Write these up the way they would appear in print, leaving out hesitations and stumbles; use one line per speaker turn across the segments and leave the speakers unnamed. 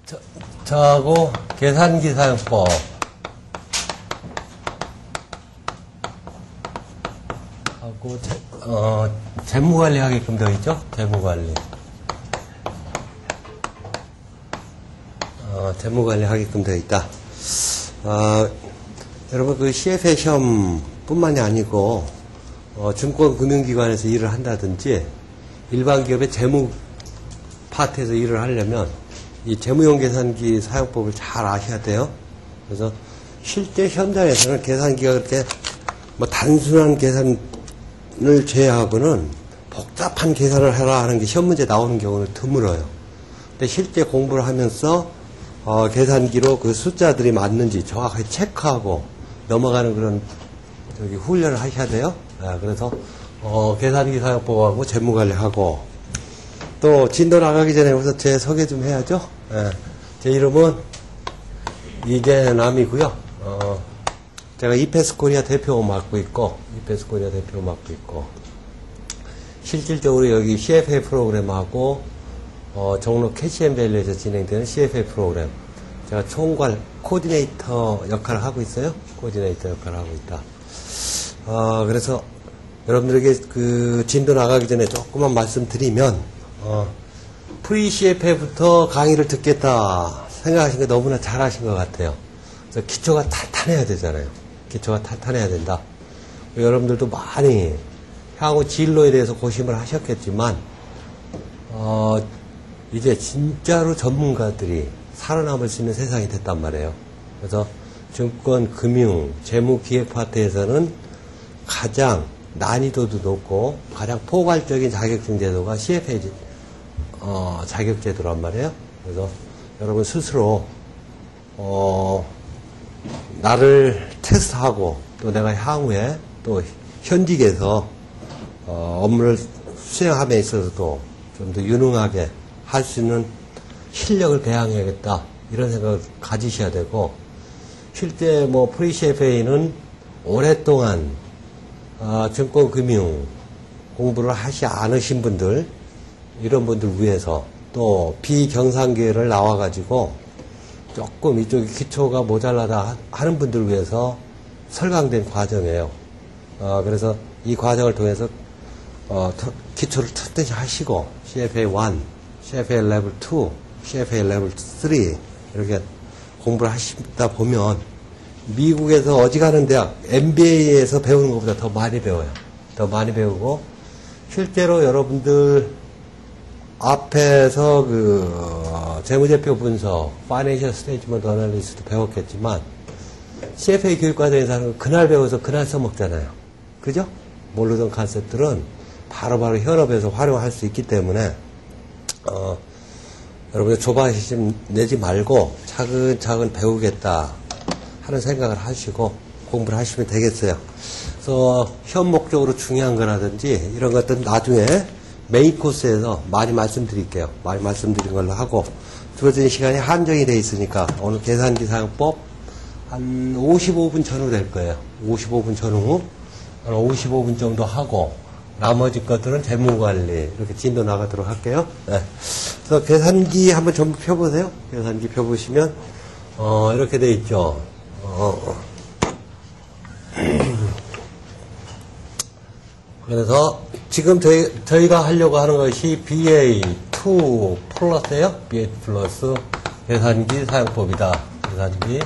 저하고 계산기 사용법 하고 재무관리 하게끔 되어 있죠? 재무관리. 재무관리 하게끔 되어 있다. 여러분 그 CFA 시험 뿐만이 아니고 증권금융기관에서 일을 한다든지 일반 기업의 재무 파트에서 일을 하려면 이 재무용 계산기 사용법을 잘 아셔야 돼요. 그래서 실제 현장에서는 계산기가 그렇게 뭐 단순한 계산을 제외하고는 복잡한 계산을 해라 하는 게 시험 문제 나오는 경우는 드물어요. 근데 실제 공부를 하면서 계산기로 그 숫자들이 맞는지 정확하게 체크하고 넘어가는 그런 훈련을 하셔야 돼요. 그래서 계산기 사용법하고 재무관리하고 또 진도 나가기 전에 우선 제 소개 좀 해야죠. 제 이름은 이재남이고요. 제가 이페스 코리아 대표 맡고 있고 실질적으로 여기 CFA 프로그램하고 종로 캐시앤밸리에서 진행되는 CFA 프로그램 제가 총괄 코디네이터 역할을 하고 있어요. 코디네이터 역할을 하고 있다. 그래서 여러분들에게 그 진도 나가기 전에 조금만 말씀드리면 프리 CFA부터 강의를 듣겠다 생각하신 게 너무나 잘하신 것 같아요. 그래서 기초가 탄탄해야 되잖아요. 기초가 탄탄해야 된다. 여러분들도 많이 향후 진로에 대해서 고심을 하셨겠지만 이제 진짜로 전문가들이 살아남을 수 있는 세상이 됐단 말이에요. 그래서 증권, 금융, 재무, 기획 파트에서는 가장 난이도도 높고 가장 포괄적인 자격증 제도가 CFA 자격제도란 말이에요. 그래서 여러분 스스로 나를 테스트하고 또 내가 향후에 또 현직에서 업무를 수행함에 있어서도 좀 더 유능하게 할 수 있는 실력을 배양해야겠다 이런 생각을 가지셔야 되고 실제 뭐 프리 CFA는 오랫동안 증권금융 공부를 하지 않으신 분들 이런 분들 위해서 또 비경상계를 나와가지고 조금 이쪽에 기초가 모자라다 하는 분들 위해서 설강된 과정이에요. 그래서 이 과정을 통해서 기초를 튼튼히 하시고 CFA 1, CFA 레벨 2, CFA 레벨 3 이렇게 공부를 하시다 보면 미국에서 어지간한 대학 MBA에서 배우는 것보다 더 많이 배워요. 더 많이 배우고 실제로 여러분들 앞에서 그 재무제표 분석, 파이낸셜 스테이트먼트 어널리스트 배웠겠지만 CFA 교육과정에서 하는 거 그날 배워서 그날 써먹잖아요. 그죠? 모르던 컨셉들은 바로바로 현업에서 활용할 수 있기 때문에 여러분들 조바심 내지 말고 차근차근 배우겠다 하는 생각을 하시고 공부를 하시면 되겠어요. 그래서 현목적으로 중요한 거라든지 이런 것들은 나중에 메인 코스에서 많이 말씀드릴게요. 많이 말씀드린 걸로 하고 주어진 시간이 한정이 되어 있으니까 오늘 계산기 사용법 한 55분 전후 될 거예요. 55분 전후 한 55분 정도 하고 나머지 것들은 재무관리 이렇게 진도 나가도록 할게요. 네. 그래서 계산기 한번 전부 펴보세요. 계산기 펴보시면 이렇게 돼 있죠. 그래서 지금 저희가 하려고 하는 것이 BA2 플러스예요. BA2 플러스 계산기 사용법이다. 계산기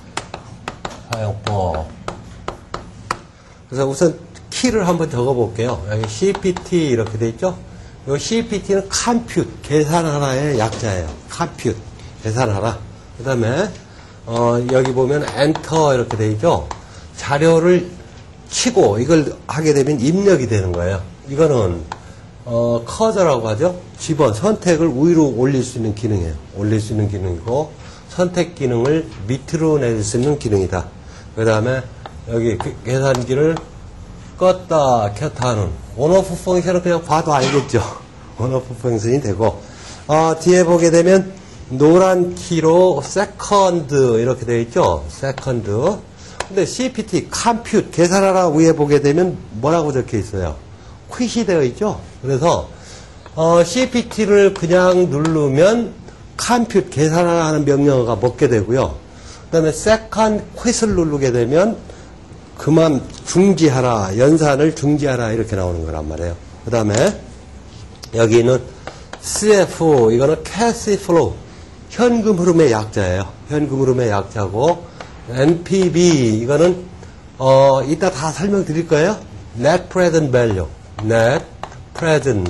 사용법. 그래서 우선 키를 한번 적어 볼게요. 여기 CPT 이렇게 돼 있죠? 이 CPT는 컴퓨트, 계산하라의 약자예요. 컴퓨트, 계산하라. 그 다음에 여기 보면 엔터 이렇게 돼 있죠? 자료를 치고 이걸 하게 되면 입력이 되는 거예요. 이거는 커서라고 하죠. 집어 선택을 위로 올릴 수 있는 기능이에요. 올릴 수 있는 기능이고 선택 기능을 밑으로 낼 수 있는 기능이다. 그 다음에 여기 계산기를 껐다 켰다 하는 온오프 펑션은 그냥 봐도 알겠죠. 온오프 펑션이 되고 뒤에 보게 되면 노란 키로 세컨드 이렇게 되어 있죠. 세컨드. 근데 CPT 컴퓨트 계산하라 위에 보게 되면 뭐라고 적혀 있어요? 퀴시 되어 있죠. 그래서 CPT를 그냥 누르면 컴퓨트 계산하는 명령어가 먹게 되고요. 그 다음에 second quit을 누르게 되면 그만 중지하라, 연산을 중지하라 이렇게 나오는 거란 말이에요. 그 다음에 여기는 CF, 이거는 cash flow, 현금 흐름의 약자예요. 현금 흐름의 약자고, NPV, 이거는 이따 다 설명드릴 거예요. Net Present Value, Net Present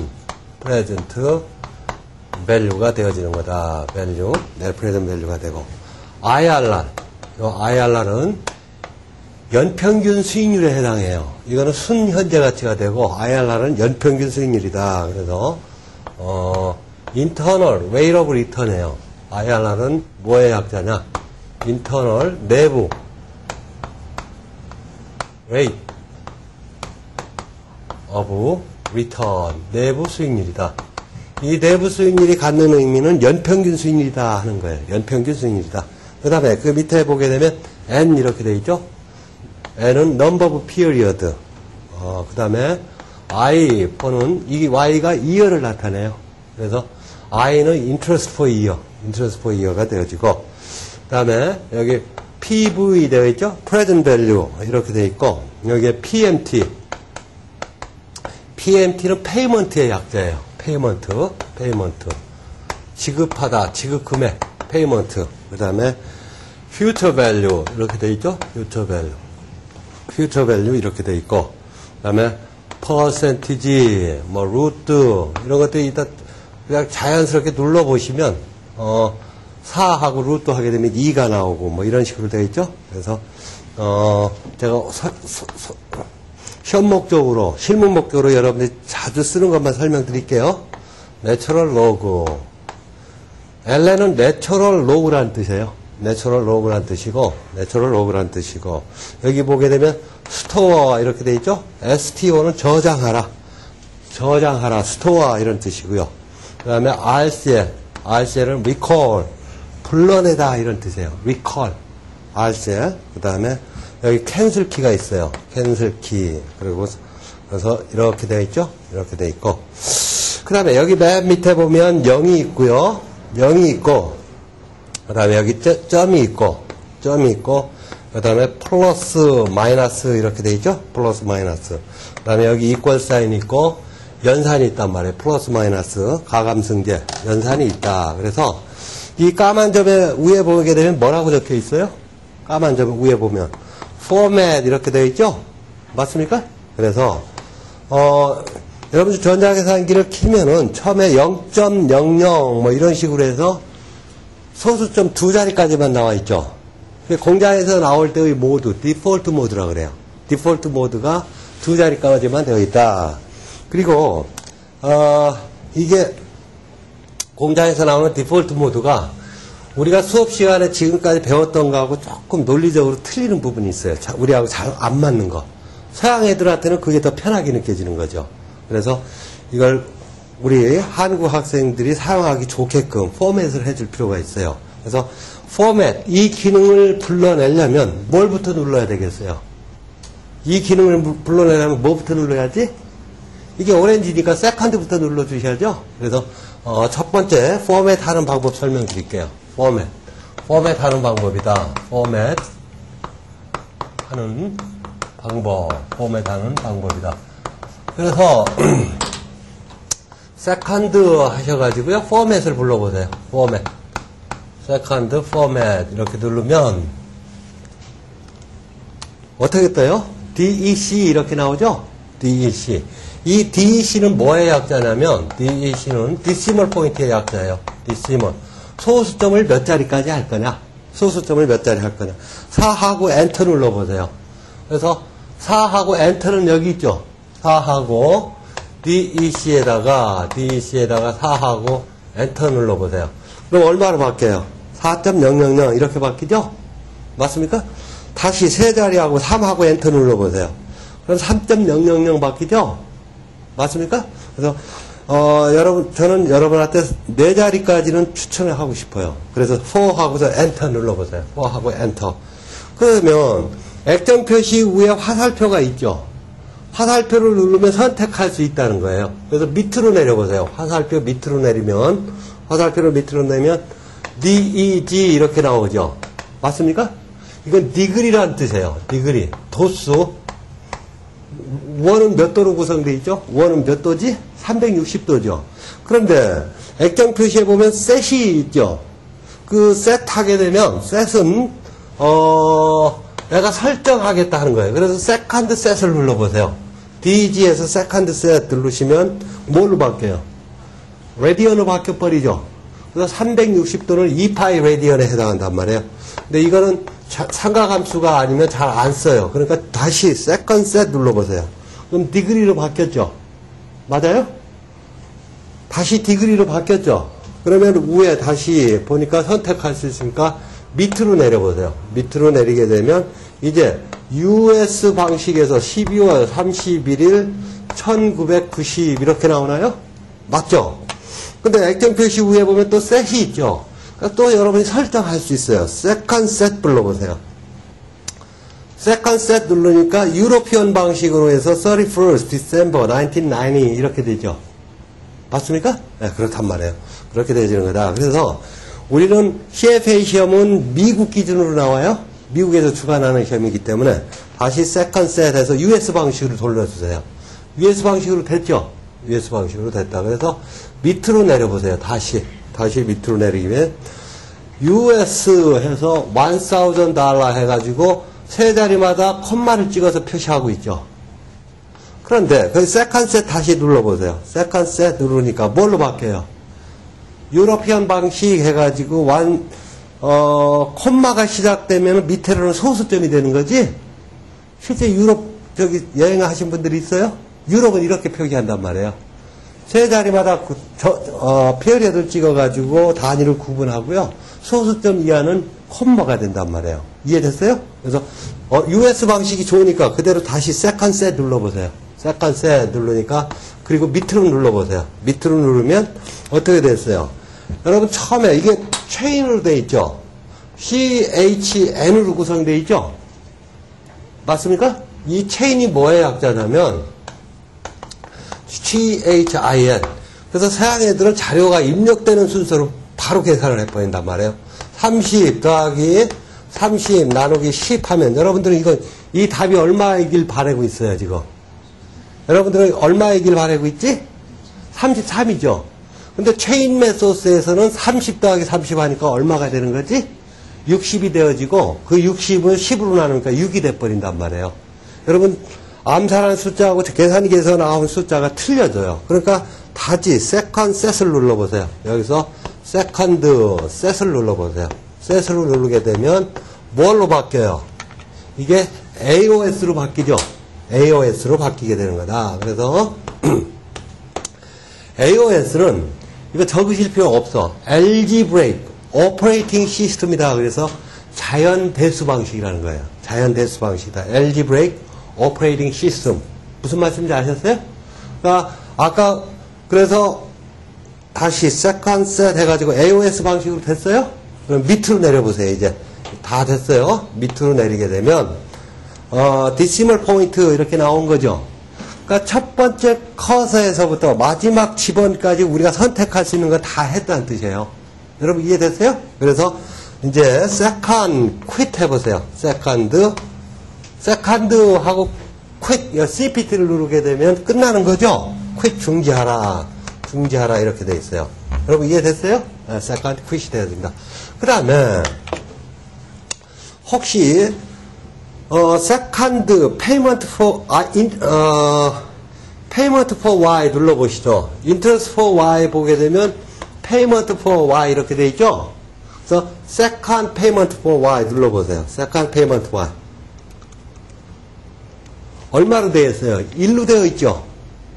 Value가 되어지는 거다. Value, Net Present Value가 되고, IRR, 요 IRR은 연평균 수익률에 해당해요. 이거는 순현재 가치가 되고, IRR은 연평균 수익률이다. 그래서 Internal Rate of Return이에요. IRR은 뭐의 약자냐? Internal, 내부 Rate of Return, 내부 수익률이다. 이 내부 수익률이 갖는 의미는 연평균 수익률이다 하는 거예요. 연평균 수익률이다. 그 다음에 그 밑에 보게 되면 N 이렇게 되어 있죠? N은 Number of Period. 그 다음에 I, 는 이 Y가 year를 나타내요. 그래서 I는 Interest for Year가 되어지고, 그 다음에 여기 PV 되어 있죠? Present Value 이렇게 되어 있고, 여기에 PMT는 Payment의 약자예요. Payment. 지급하다, 지급 금액, Payment. 그 다음에 Future Value 이렇게 되어 있죠? Future Value 이렇게 되어 있고, 그 다음에 Percentage, Root 이런 것들이 이따 그냥 자연스럽게 눌러보시면 4하고 루트 하게 되면 2가 나오고 뭐 이런 식으로 되어 있죠. 그래서 제가 시험 목적으로, 실무 목적으로 여러분들이 자주 쓰는 것만 설명드릴게요. 내추럴 로그. LN은 내추럴 로그라는 뜻이에요. 내추럴 로그라는 뜻이고, 여기 보게 되면 스토어 이렇게 되어 있죠. STO는 저장하라, 스토어 이런 뜻이고요. 그 다음에 RCL은 recall, 불러내다 이런 뜻이에요. recall, RCL. 그 다음에 여기 cancel 키가 있어요. cancel 키. 그리고 그래서 이렇게 되어 있죠. 이렇게 되어 있고. 그 다음에 여기 맨 밑에 보면 0이 있고요. 0이 있고, 그 다음에 여기 점이 있고, 그 다음에 플러스, 마이너스 이렇게 되어 있죠. 플러스, 마이너스. 그 다음에 여기 이퀄 사인이 있고, 연산이 있단 말이에요. 플러스, 마이너스, 가감승제, 연산이 있다. 그래서 이 까만 점에 위에 보게 되면 뭐라고 적혀 있어요? 까만 점 위에 보면 format 이렇게 되어 있죠? 맞습니까? 그래서 여러분들 전자계산기를 키면은 처음에 0.00 뭐 이런 식으로 해서 소수점 두 자리까지만 나와 있죠. 공장에서 나올 때의 모드, 디폴트 모드라 그래요. 디폴트 모드가 두 자리까지만 되어 있다. 그리고 이게 공장에서 나오는 디폴트 모드가 우리가 수업 시간에 지금까지 배웠던 거하고 조금 논리적으로 틀리는 부분이 있어요. 우리하고 잘 안 맞는 거. 서양 애들한테는 그게 더 편하게 느껴지는 거죠. 그래서 이걸 우리 한국 학생들이 사용하기 좋게끔 포맷을 해줄 필요가 있어요. 그래서 포맷, 이 기능을 불러내려면 뭘부터 눌러야 되겠어요? 이 기능을 불러내려면 뭐부터 눌러야지? 이게 오렌지니까 세컨드부터 눌러주셔야죠. 그래서 첫 번째 포맷 하는 방법 설명드릴게요. 포맷 하는 방법이다. 포맷 하는 방법이다. 그래서 세컨드 하셔가지고요. 포맷을 불러보세요. 세컨드 포맷 이렇게 누르면 어떻게 떠요? DEC 이렇게 나오죠? DEC. 이 DEC는 뭐의 약자냐면 DEC는 decimal 포인트의 약자예요. decimal. 소수점을 몇 자리까지 할 거냐? 4하고 엔터 눌러보세요. 그래서 4하고 엔터는 여기 있죠? 4하고 DEC에다가 4하고 엔터 눌러보세요. 그럼 얼마로 바뀌어요? 4.000 이렇게 바뀌죠? 맞습니까? 다시 세 자리하고 3하고 엔터 눌러보세요. 그럼 3.000 바뀌죠? 맞습니까? 그래서 저는 여러분한테 네 자리까지는 추천을 하고 싶어요. 그래서 4하고서 엔터 눌러보세요. 4하고 엔터. 그러면 액정 표시 위에 화살표가 있죠? 화살표를 누르면 선택할 수 있다는 거예요. 그래서 밑으로 내려보세요. 화살표 밑으로 내리면 화살표를 밑으로 내면 DEG 이렇게 나오죠. 맞습니까? 이건 디그리라는 뜻이에요. 디그리. 도수. 원은 몇 도로 구성되어 있죠? 원은 몇 도지? 360도죠. 그런데 액정 표시에 보면 셋이 있죠. 그 셋 하게 되면 셋은 내가 설정하겠다 하는 거예요. 그래서 세컨드 셋을 눌러보세요. DG에서 세컨드 셋 누르시면 뭘로 바뀌어요? 레디언으로 바뀌어버리죠. 그래서 360도는 2파이 레디언에 해당한단 말이에요. 근데 이거는 삼각함수가 아니면 잘 안 써요. 그러니까 다시 세컨드 셋 눌러보세요. 그럼 디그리로 바뀌었죠. 맞아요? 다시 디그리로 바뀌었죠. 그러면 위에 다시 보니까 선택할 수 있으니까 밑으로 내려보세요. 밑으로 내리게 되면 이제 US 방식에서 12월 31일 1990 이렇게 나오나요? 맞죠? 근데 액정 표시 위에 보면 또 셋이 있죠. 그러니까 또 여러분이 설정할 수 있어요. 세컨드 셋 불러보세요. 세컨드 셋 누르니까 유로피언 방식으로 해서 31st December 1990 이렇게 되죠. 맞습니까? 네, 그렇단 말이에요. 그렇게 되어지는 거다. 그래서 우리는 CFA 시험은 미국 기준으로 나와요. 미국에서 주관하는 시험이기 때문에 다시 세컨드 셋에서 US 방식으로 돌려주세요. US 방식으로 됐죠? US 방식으로 됐다. 그래서 밑으로 내려보세요. 다시 밑으로 내리면 US 해서 $1,000 해가지고 세 자리마다 콤마를 찍어서 표시하고 있죠. 그런데 그 세컨드 셋 다시 눌러보세요. 세컨드 셋 누르니까 뭘로 바뀌어요? 유로피언 방식 해가지고 콤마가 시작되면 밑에로는 소수점이 되는 거지. 실제 유럽 여행하신 분들이 있어요? 유럽은 이렇게 표기한단 말이에요. 세 자리마다 피어리어드를 찍어가지고 단위를 구분하고요. 소수점 이하는 콤마가 된단 말이에요. 이해됐어요? 그래서 US 방식이 좋으니까 그대로 다시 세컨드 셋 눌러보세요. 세컨드 셋 누르니까 그리고 밑으로 눌러보세요. 밑으로 누르면 어떻게 됐어요? 여러분 처음에 이게 체인으로 되어 있죠? CHN으로 구성되어 있죠? 맞습니까? 이 체인이 뭐의 약자냐면 CHIN. 그래서 서양 애들은 자료가 입력되는 순서로 바로 계산을 해버린단 말이에요. 30 더하기 30 나누기 10 하면 여러분들은 이 답이 얼마이길 바라고 있어요, 지금. 여러분들은 얼마이길 바라고 있지? 33이죠. 근데 체인 메소스에서는 30 더하기 30 하니까 얼마가 되는 거지? 60이 되어지고 그 60을 10으로 나누니까 6이 돼버린단 말이에요. 여러분 암산한 숫자하고 계산기에서 나온 숫자가 틀려져요. 그러니까 다시 세컨드 셋을 눌러보세요. 여기서 세컨드 셋을 눌러보세요. 셋을 누르게 되면 뭘로 바뀌어요? 이게 AOS로 바뀌죠. AOS로 바뀌게 되는 거다. 그래서 AOS는 이거 적으실 필요 없어. Algebraic Operating System이다. 그래서 자연 대수 방식이라는 거예요. 자연 대수 방식이다. Algebraic Operating System. 무슨 말씀인지 아셨어요? 그러니까 아까 그래서 다시 second set 해가지고 AOS 방식으로 됐어요? 그럼 밑으로 내려보세요. 이제 다 됐어요. 밑으로 내리게 되면 decimal point 이렇게 나온 거죠. 그러니까 첫 번째 커서에서부터 마지막 지번까지 우리가 선택할 수 있는 거 다 했다는 뜻이에요. 여러분 이해됐어요? 그래서 이제 second quit 해보세요. second 하고 quit CPT를 누르게 되면 끝나는 거죠. quit 중지하라 이렇게 돼 있어요. 여러분 이해됐어요? second quit이 되어야 됩니다. 그 다음에 혹시 second payment for Y 눌러보시죠. interest for Y 보게 되면 payment for Y 이렇게 돼 있죠. 그래서 second payment for Y 눌러보세요. second payment for Y 얼마로 되어 있어요? 1로 되어 있죠.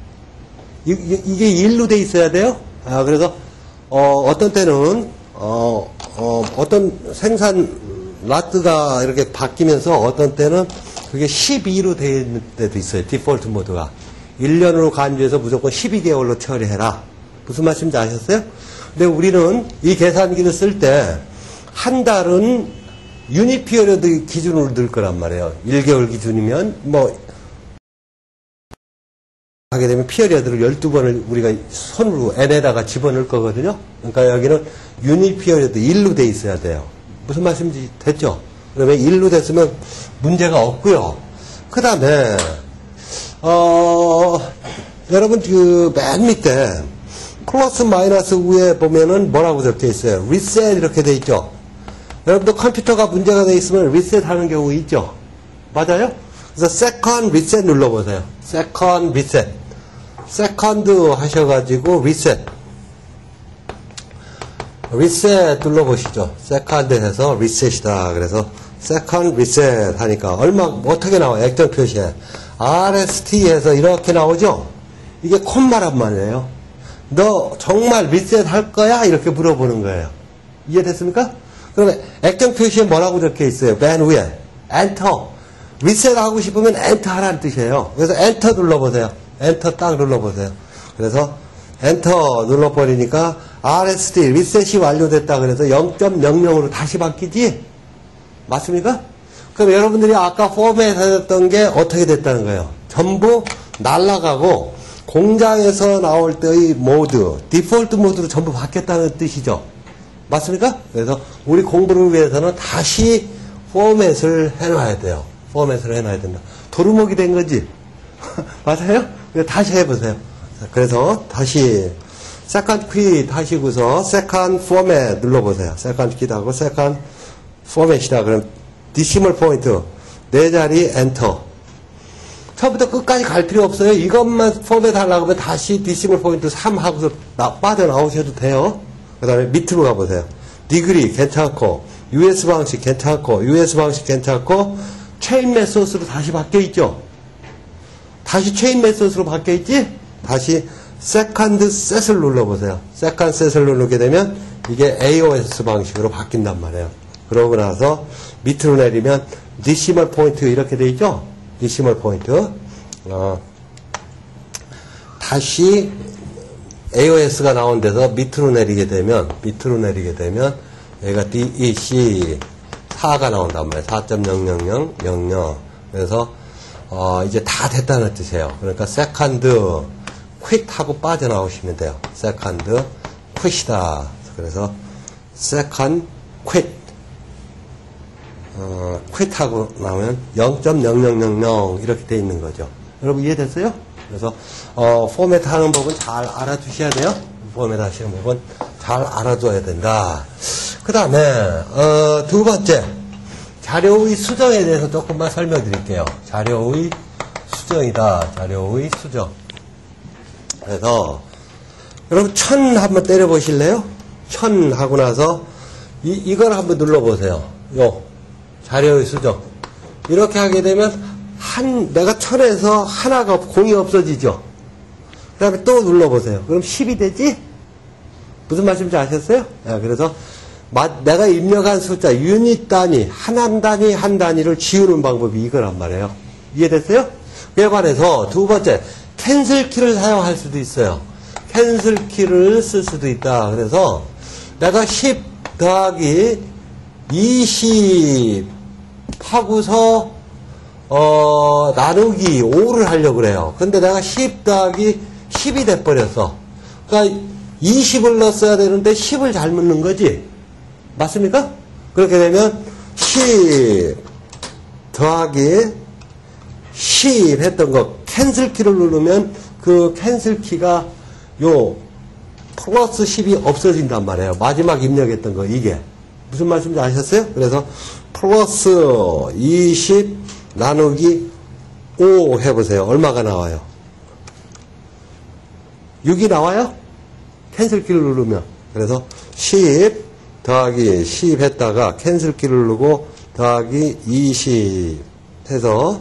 이게 1로 되어 있어야 돼요. 그래서 어떤 때는 어떤 생산 라트가 이렇게 바뀌면서 어떤 때는 그게 12로 되어 있는 때도 있어요. 디폴트 모드가 1년으로 간주해서 무조건 12개월로 처리해라. 무슨 말씀인지 아셨어요? 근데 우리는 이 계산기를 쓸 때 한 달은 유닛 피어리어드 기준으로 늘 거란 말이에요. 1개월 기준이면 뭐 하게 되면 피어리어드를 12번을 우리가 손으로 n에다가 집어넣을 거거든요. 그러니까 여기는 유닛 피어리어드 1로 돼 있어야 돼요. 무슨 말씀인지 됐죠? 그러면 1로 됐으면 문제가 없고요. 그 다음에 여러분 그 맨 밑에 플러스 마이너스 위에 보면은 뭐라고 적혀 있어요? 리셋 이렇게 돼 있죠? 여러분들 컴퓨터가 문제가 돼 있으면 리셋 하는 경우 있죠? 맞아요? 그래서 세컨드 리셋 눌러보세요. 세컨드 리셋. 세컨드 하셔가지고 리셋. 리셋 눌러보시죠. 세컨드 해서 리셋이다. 그래서 세컨드 리셋 하니까 어떻게 나와요? 액정 표시에. RST 해서 이렇게 나오죠? 이게 콤마란 말이에요. 너 정말 리셋 할 거야? 이렇게 물어보는 거예요. 이해됐습니까? 그러면 액정 표시에 뭐라고 적혀 있어요? 맨 위에. 엔터. 리셋 하고 싶으면 엔터 하라는 뜻이에요. 그래서 엔터 눌러보세요. 엔터 딱 눌러보세요. 그래서 엔터 눌러버리니까 RST 리셋이 완료됐다. 그래서 0.00으로 다시 바뀌지? 맞습니까? 그럼 여러분들이 아까 포맷 하셨던 게 어떻게 됐다는 거예요? 전부 날아가고 공장에서 나올 때의 모드, 디폴트 모드로 전부 바뀌었다는 뜻이죠. 맞습니까? 그래서 우리 공부를 위해서는 다시 포맷을 해놔야 돼요. 포맷을 해놔야 된다. 도루묵이 된 거지? 맞아요? 다시 해보세요. 그래서 다시 세컨드 키 하시고서 세컨드 포맷 눌러보세요. 세컨드 키하고 세컨드 포맷이다. 그럼 디시멀 포인트 4자리 엔터. 처음부터 끝까지 갈 필요 없어요. 이것만 포맷 하려고 하면 다시 디시멀 포인트 3 하고서 빠져나오셔도 돼요. 그 다음에 밑으로 가보세요. 디그리 괜찮고 US 방식 괜찮고 US 방식 괜찮고 체인 메소스로 다시 바뀌어있죠. 다시 체인 메소스로 바뀌어있지? 다시 세컨드 셋을 눌러보세요. 세컨드 셋을 누르게 되면 이게 AOS 방식으로 바뀐단 말이에요. 그러고 나서 밑으로 내리면 디시멀 포인트 이렇게 돼 있죠? 디시멀 포인트. 다시 AOS가 나온 데서 밑으로 내리게 되면 여기가 DEC 4가 나온단 말이에요. 4.00000. 그래서 이제 다 됐다는 뜻이에요. 그러니까 세컨드 퀵 하고 빠져나오시면 돼요. 세컨드 퀵이다. 그래서 세컨드 퀵 퀵하고 나오면 0.0000 이렇게 돼 있는 거죠. 여러분 이해됐어요? 그래서 포맷 하는 법은 잘 알아두셔야 돼요. 포맷 하시는 법은 잘 알아둬야 된다. 그 다음에 두 번째 자료의 수정에 대해서 조금만 설명드릴게요. 자료의 수정이다. 자료의 수정. 그래서 여러분 1000 한번 때려보실래요? 1000 하고 나서 이걸 한번 눌러보세요. 자료의 수정. 이렇게 하게 되면 내가 1000에서 하나가 공이 없어지죠. 그 다음에 또 눌러보세요. 그럼 10이 되지? 무슨 말씀인지 아셨어요? 그래서 내가 입력한 숫자 유닛 단위, 한 단위를 지우는 방법이 이거란 말이에요. 이해됐어요? 그에 반해서 두 번째 캔슬 키를 사용할 수도 있어요. 캔슬 키를 쓸 수도 있다. 그래서 내가 10 더하기 20 하고서 나누기 5를 하려고 그래요. 근데 내가 10 더하기 10이 돼버렸어. 그러니까 20을 넣었어야 되는데 10을 잘못 넣은 거지. 맞습니까? 그렇게 되면 10 더하기 10 했던 거 캔슬 키를 누르면 그 캔슬 키가 플러스 10이 없어진단 말이에요. 마지막 입력했던 거 이게. 무슨 말씀인지 아셨어요? 그래서 플러스 20 나누기 5 해보세요. 얼마가 나와요? 6이 나와요? 캔슬 키를 누르면. 그래서 10 더하기 10 했다가 캔슬 키를 누르고 더하기 20 해서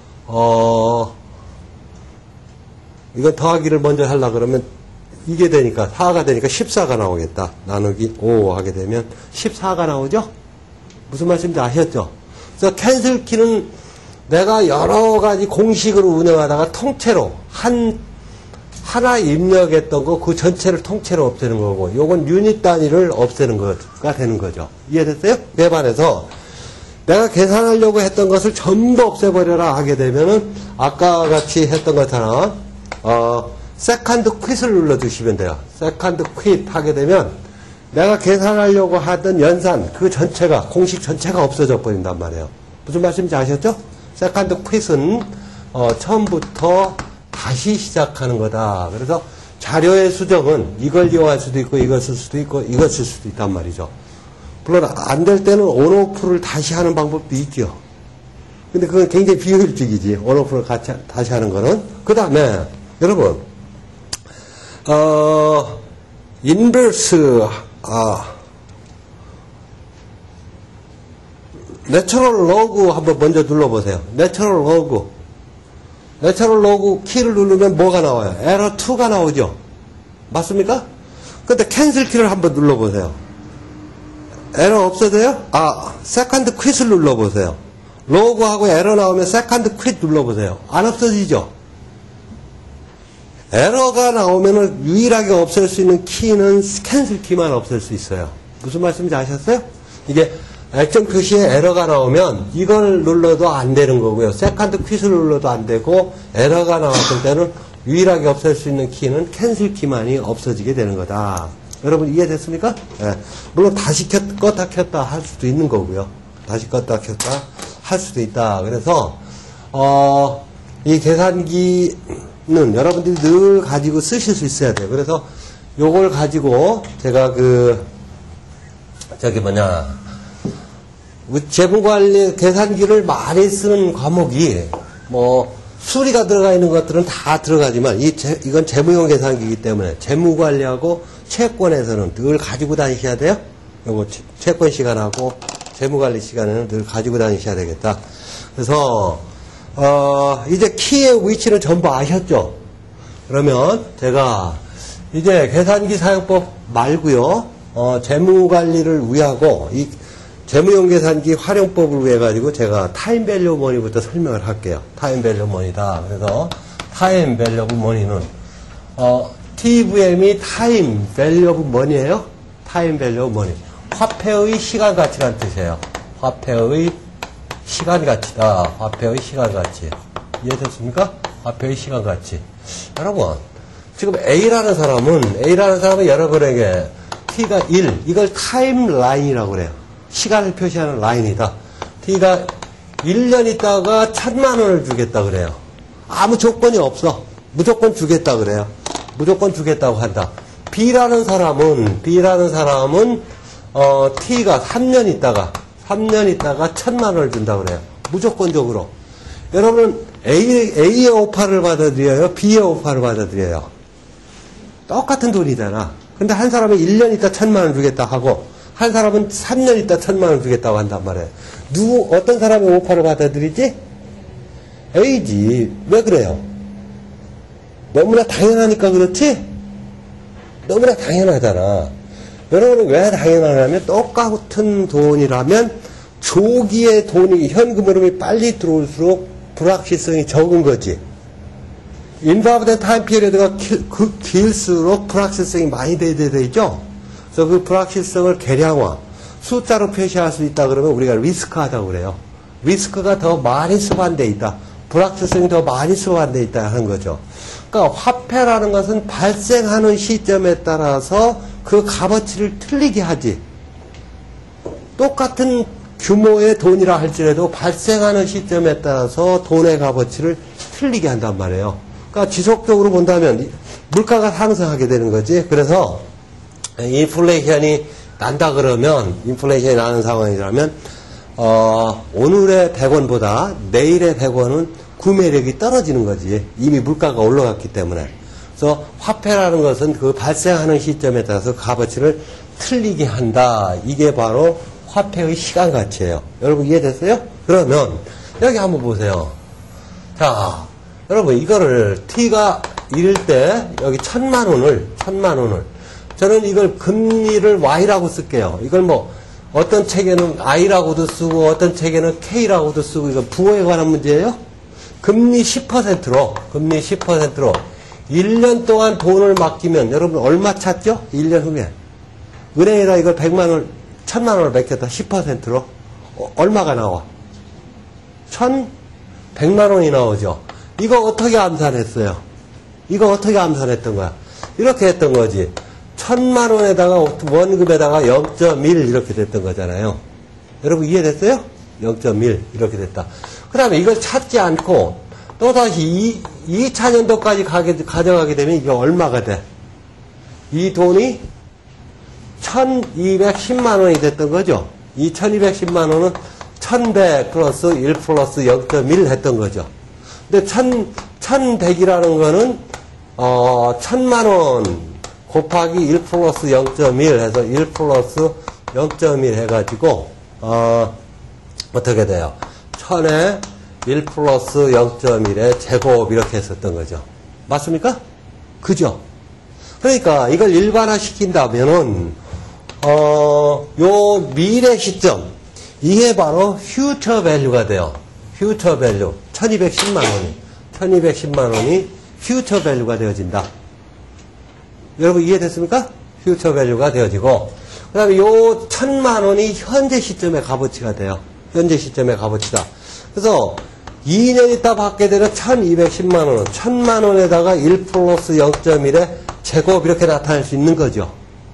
이거 더하기를 먼저 하려고 그러면 이게 되니까 4가 되니까 14가 나오겠다. 나누기 5 하게 되면 14가 나오죠? 무슨 말씀인지 아셨죠? 그래서 캔슬 키는 내가 여러 가지 공식으로 운영하다가 통째로 하나 입력했던 거 그 전체를 통째로 없애는 거고 요건 유닛 단위를 없애는 거가 되는 거죠. 이해됐어요? 그에 반해서 내가 계산하려고 했던 것을 전부 없애버려라 하게 되면은 아까 같이 했던 것처럼 세컨드 퀴트를 눌러주시면 돼요. 세컨드 퀴트 하게 되면 내가 계산하려고 하던 연산 그 전체가 공식 전체가 없어져 버린단 말이에요. 무슨 말씀인지 아셨죠? 세컨드 퀴트는 처음부터 다시 시작하는 거다. 그래서 자료의 수정은 이걸 이용할 수도 있고 이걸 쓸 수도 있고 이걸 쓸 수도 있단 말이죠. 물론 안 될 때는 온오프를 다시 하는 방법도 있죠. 근데 그건 굉장히 비효율적이지. 온오프를 다시 하는 거는. 그 다음에 여러분 인버스 내추럴 로그 한번 먼저 눌러보세요. 내추럴 로그 키를 누르면 뭐가 나와요? 에러 2가 나오죠. 맞습니까? 근데 캔슬 키를 한번 눌러보세요. 에러 없어져요? 세컨드 퀴트를 눌러보세요. 로그하고 에러 나오면 세컨드 퀴트 눌러보세요. 안 없어지죠? 에러가 나오면은 유일하게 없앨 수 있는 키는 캔슬 키만 없앨 수 있어요. 무슨 말씀인지 아셨어요? 이게 액정 표시에 에러가 나오면 이걸 눌러도 안 되는 거고요. 세컨드 퀴트를 눌러도 안 되고 에러가 나왔을 때는 유일하게 없앨 수 있는 키는 캔슬 키만이 없어지게 되는 거다. 여러분 이해됐습니까? 네. 물론 다시 껐다 켰다 할 수도 있는 거고요. 다시 껐다 켰다 할 수도 있다. 그래서 이 계산기는 여러분들이 늘 가지고 쓰실 수 있어야 돼요. 그래서 요걸 가지고 제가 재무관리 계산기를 많이 쓰는 과목이 수리가 들어가 있는 것들은 다 들어가지만 이건 재무용 계산기이기 때문에 재무관리하고 채권에서는 늘 가지고 다니셔야 돼요. 요거 채권 시간하고 재무관리 시간에는 늘 가지고 다니셔야 되겠다. 그래서 이제 키의 위치는 전부 아셨죠? 그러면 제가 이제 계산기 사용법 말고요. 재무관리를 위하고 이 재무용 계산기 활용법을 위해 가지고 제가 타임 밸류 머니부터 설명을 할게요. 타임 밸류 머니다. 그래서 타임 밸류 머니는 TVM이 타임 밸류 머니예요. 타임 밸류 머니. 화폐의 시간 가치라는 뜻이에요. 화폐의 시간 가치다. 화폐의 시간 가치. 이해됐습니까? 화폐의 시간 가치. 여러분, 지금 A라는 사람은 여러분에게 T가 1, 이걸 타임 라인이라고 그래요. 시간을 표시하는 라인이다. T가 1년 있다가 1000만 원을 주겠다 그래요. 아무 조건이 없어. 무조건 주겠다 그래요. 무조건 주겠다고 한다. B라는 사람은 T가 3년 있다가 1000만 원을 준다 그래요. 무조건적으로. 여러분 A의 오파를 받아들여요? B의 오파를 받아들여요? 똑같은 돈이잖아. 근데 한 사람은 1년 있다 1000만 원 주겠다 하고 한 사람은 3년 있다 1000만 원 주겠다고 한단 말이에요. 어떤 사람의 오파를 받아들이지? A지. 왜 그래요? 너무나 당연하니까 그렇지? 너무나 당연하잖아. 여러분은 왜 당연하냐면 똑같은 돈이라면 조기에 돈이 현금 흐름이 빨리 들어올수록 불확실성이 적은 거지. 인바우드 타임 피리어드가 길수록 불확실성이 많이 돼야 되죠. 그래서 그 불확실성을 계량화, 숫자로 표시할 수 있다 그러면 우리가 리스크하다고 그래요. 리스크가 더 많이 수반되어 있다. 불확실성이 더 많이 수반되어 있다 하는 거죠. 그러니까 화폐라는 것은 발생하는 시점에 따라서 그 값어치를 틀리게 하지. 똑같은 규모의 돈이라 할지라도 발생하는 시점에 따라서 돈의 값어치를 틀리게 한단 말이에요. 그러니까 지속적으로 본다면 물가가 상승하게 되는 거지. 그래서 인플레이션이 난다 그러면, 인플레이션이 나는 상황이라면 오늘의 100원보다 내일의 100원은 구매력이 떨어지는 거지. 이미 물가가 올라갔기 때문에. 그래서 화폐라는 것은 그 발생하는 시점에 따라서 값어치를 틀리게 한다. 이게 바로 화폐의 시간 가치예요. 여러분 이해됐어요? 그러면 여기 한번 보세요. 자, 여러분 이거를 T가 1일 때 여기 1000만 원을 저는 이걸 금리를 Y라고 쓸게요. 이걸 어떤 책에는 I라고도 쓰고 어떤 책에는 K라고도 쓰고 이건 부호에 관한 문제예요. 금리 10%로 1년 동안 돈을 맡기면 여러분 얼마 찾죠? 1년 후에 은행에다 이걸 100만 원, 1000만 원을 맡겼다 10%로 얼마가 나와? 100만 원이 나오죠. 이거 어떻게 암산했어요? 이거 어떻게 암산했던 거야? 이렇게 했던 거지. 1000만 원에다가 원금에다가 0.1 이렇게 됐던 거잖아요. 여러분 이해됐어요? 0.1 이렇게 됐다. 그 다음에 이걸 찾지 않고 또다시 2차년도까지 가져가게 되면 이게 얼마가 돼? 이 돈이 1210만 원이 됐던 거죠. 이 1210만 원은 1100 플러스 1 플러스 0.1 했던 거죠. 근데 1100이라는 거는 1000만 원 곱하기 1 플러스 0.1 해서 1 플러스 0.1 해가지고 어떻게 돼요? 1000에 1 플러스 0.1의 제곱 이렇게 했었던 거죠. 맞습니까? 그죠? 그러니까 이걸 일반화 시킨다면은 요 미래 시점 이게 바로 future value가 돼요. future value 1210만 원이 future value가 되어진다. 여러분 이해됐습니까? future value가 되어지고 그 다음에 요 1000만 원이 현재 시점의 값어치가 돼요. 현재 시점의 값어치다. 그래서 2년 있다 받게 되는 1210만 원은 1000만 원에다가 1 플러스 0.1의 제곱 이렇게 나타낼 수 있는 거죠.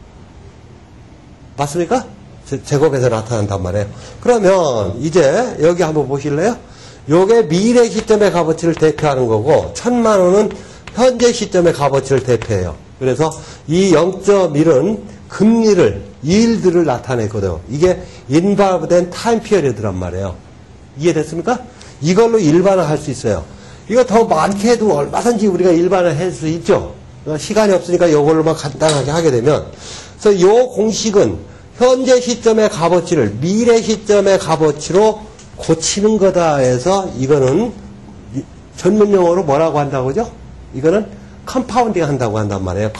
맞습니까? 제곱에서 나타난단 말이에요. 그러면 이제 여기 한번 보실래요? 요게 미래 시점의 값어치를 대표하는 거고 1000만 원은 현재 시점의 값어치를 대표해요. 그래서 이 0.1은 금리를 yield를 나타냈거든요. 이게 involved time period란 말이에요. 이해됐습니까? 이걸로 일반화 할 수 있어요. 이거 더 많게 해도 얼마든지 우리가 일반화 할 수 있죠. 시간이 없으니까 이걸로만 간단하게 하게 되면 그래서 이 공식은 현재 시점의 값어치를 미래 시점의 값어치로 고치는 거다 해서 이거는 전문 용어로 뭐라고 한다고죠? 이거는 컴파운딩 한다고 한단 말이에요.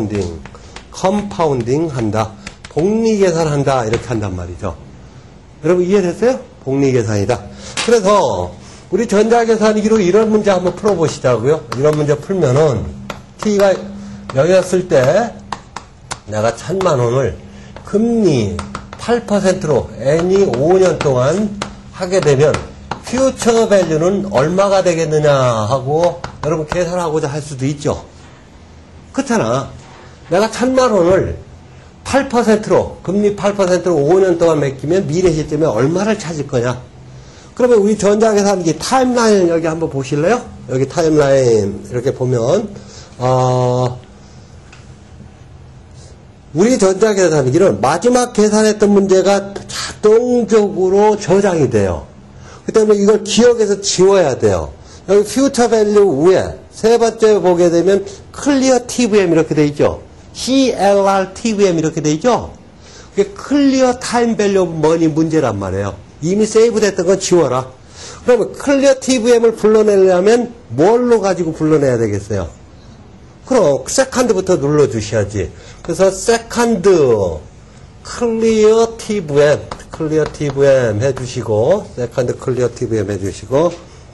컴파운딩 한다. 복리 계산한다 이렇게 한단 말이죠. 여러분 이해됐어요? 복리 계산이다. 그래서 우리 전자계산기로 이런 문제 한번 풀어보시자고요. 이런 문제 풀면은 t가 0이었을 때 내가 1000만 원을 금리 8%로 n이 5년 동안 하게 되면 퓨처 밸류는 얼마가 되겠느냐 하고 여러분 계산하고자 할 수도 있죠. 그렇잖아. 내가 1000만 원을 8%로 금리 8%로 5년 동안 맡기면 미래 시점에 얼마를 찾을 거냐. 그러면 우리 전자계산기 타임라인 여기 한번 보실래요? 여기 타임라인 이렇게 보면 우리 전자계산기는 마지막 계산했던 문제가 자동적으로 저장이 돼요. 그 때문에 이걸 기억해서 지워야 돼요. 여기 future value 위에 세 번째 보게 되면 clear TVM 이렇게 돼 있죠. CLR TVM 이렇게 돼 있죠. 그게 clear time value of money 문제란 말이에요. 이미 세이브 됐던 건 지워라. 그러면 clear TVM을 불러내려면 뭘로 가지고 불러내야 되겠어요? 그럼 second부터 눌러주셔야지. 그래서 second clear TVM 해주시고 second clear TVM 해주시고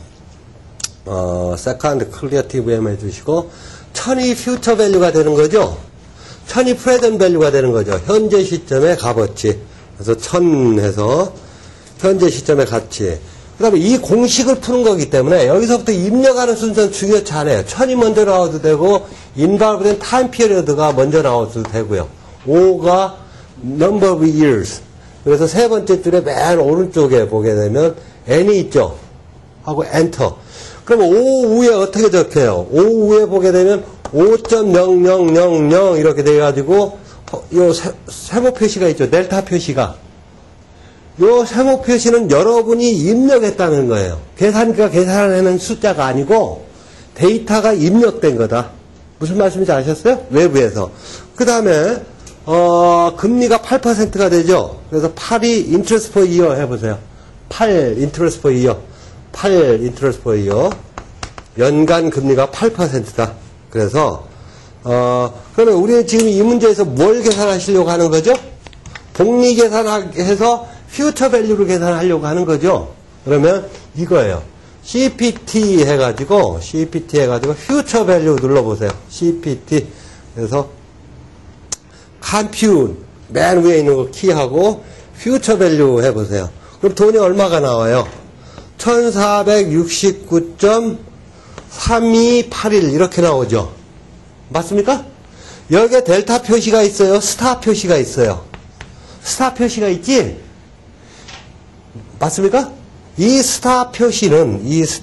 second clear TVM 해주시고 1000이 future value가 되는 거죠. 1000이 present value가 되는 거죠. 현재 시점의 값어치. 그래서 1000 해서 현재 시점의 가치. 그 다음에 이 공식을 푸는 거기 때문에 여기서부터 입력하는 순서는 중요치 않아요. 1000이 먼저 나와도 되고 involved time period가 먼저 나와도 되고요. 5가 number of years. 그래서 세 번째 줄에 맨 오른쪽에 보게 되면 n이 있죠. 하고 enter. 그러면 5 위에 어떻게 적혀요? 5 위에 보게 되면 5.0000 이렇게 돼가지고 요 세모 표시가 있죠. 델타 표시가. 요 세모 표시는 여러분이 입력했다는 거예요. 계산기가 계산하는 숫자가 아니고 데이터가 입력된 거다. 무슨 말씀인지 아셨어요? 외부에서. 그 다음에 금리가 8%가 되죠. 그래서 8이 interest per year 해보세요. 8 interest per year. 8 interest per year. 연간 금리가 8%다. 그래서 그러면 우리는 지금 이 문제에서 뭘 계산하시려고 하는 거죠? 복리 계산해서 future value를 계산하려고 하는 거죠. 그러면 이거예요. CPT 해가지고 future value 눌러보세요. CPT. 그래서 compute 맨 위에 있는 거 키하고 future value 해보세요. 그럼 돈이 얼마가 나와요? 1469.4 3281 이렇게 나오죠. 맞습니까? 여기에 델타 표시가 있어요. 스타 표시가 있어요. 스타 표시가 있지? 맞습니까? 이 스타 표시는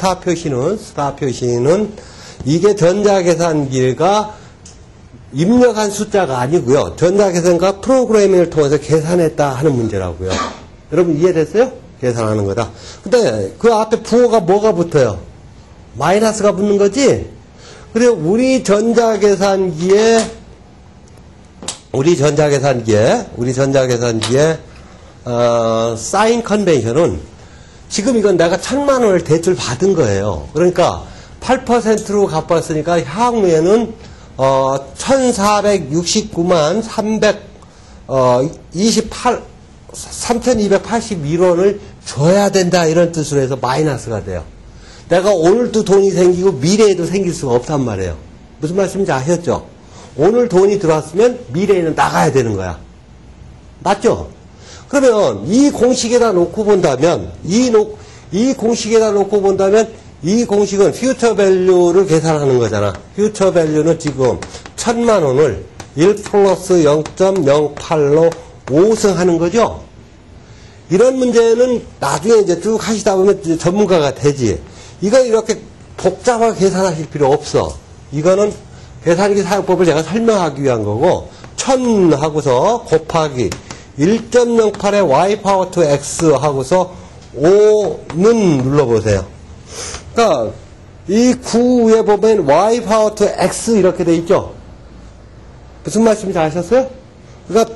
이게 전자계산기가 입력한 숫자가 아니고요. 전자계산과 프로그래밍을 통해서 계산했다 하는 문제라고요. 여러분 이해됐어요? 계산하는 거다. 근데 그 앞에 부호가 뭐가 붙어요? 마이너스가 붙는 거지? 그리고 우리 전자계산기에 사인 컨벤션은 지금 이건 내가 1000만 원을 대출 받은 거예요. 그러니까 8%로 갚았으니까 향후에는 1469만 3281원을 줘야 된다 이런 뜻으로 해서 마이너스가 돼요. 내가 오늘도 돈이 생기고 미래에도 생길 수가 없단 말이에요. 무슨 말씀인지 아셨죠? 오늘 돈이 들어왔으면 미래에는 나가야 되는 거야. 맞죠? 그러면 이 공식에다 놓고 본다면 이 공식은 퓨처 밸류를 계산하는 거잖아. 퓨처 밸류는 지금 1000만 원을 1 플러스 0.08로 5승하는 거죠. 이런 문제는 나중에 이제 쭉 하시다 보면 이제 전문가가 되지. 이거 이렇게 복잡하게 계산하실 필요 없어. 이거는 계산기 사용법을 제가 설명하기 위한 거고 1000 하고서 곱하기 1.08의 y 파워 투 x 하고서 5는 눌러보세요. 그러니까 이 구에 보면 y 파워 투 x 이렇게 돼 있죠. 무슨 말씀인지 아셨어요? 그러니까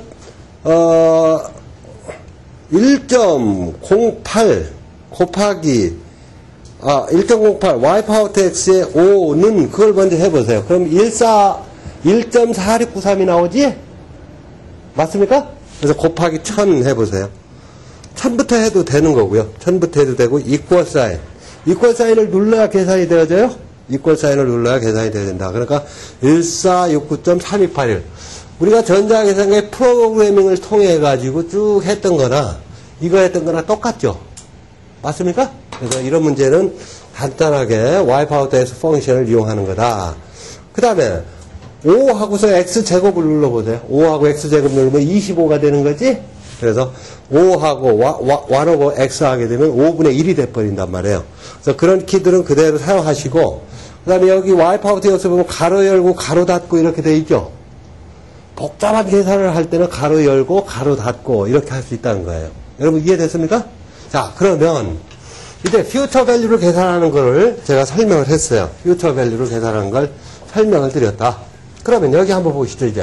1.08 곱하기 1.08 y 파워 투 x의 5는 그걸 먼저 해보세요. 그럼 1.4693이 나오지? 맞습니까? 그래서 곱하기 1000 해보세요. 1000부터 해도 되는 거고요. 1000부터 해도 되고 이퀄 사인. 이퀄 사인을 눌러야 계산이 되어져요? 이퀄 사인을 눌러야 계산이 되어야 된다. 그러니까 1469.3281. 우리가 전자계산기의 프로그래밍을 통해 가지고 쭉 했던 거나 이거 했던 거나 똑같죠? 맞습니까? 그래서 이런 문제는 간단하게 y 파워 투 x 펑션을 이용하는 거다. 그 다음에 5하고서 x제곱을 눌러보세요. 5하고 x제곱 누르면 25가 되는 거지? 그래서 5하고 1 오버 x 하게 되면 5분의 1이 돼버린단 말이에요. 그래서 그런 키들은 그대로 사용하시고, 그 다음에 여기 y 파워 투 x 보면 가로 열고 가로 닫고 이렇게 돼 있죠? 복잡한 계산을 할 때는 가로 열고 가로 닫고 이렇게 할 수 있다는 거예요. 여러분 이해됐습니까? 자, 그러면 이제 퓨처 밸류를 계산하는 거를 제가 설명을 했어요. 퓨처 밸류를 계산하는 걸 설명을 드렸다. 그러면 여기 한번 보시죠, 이제.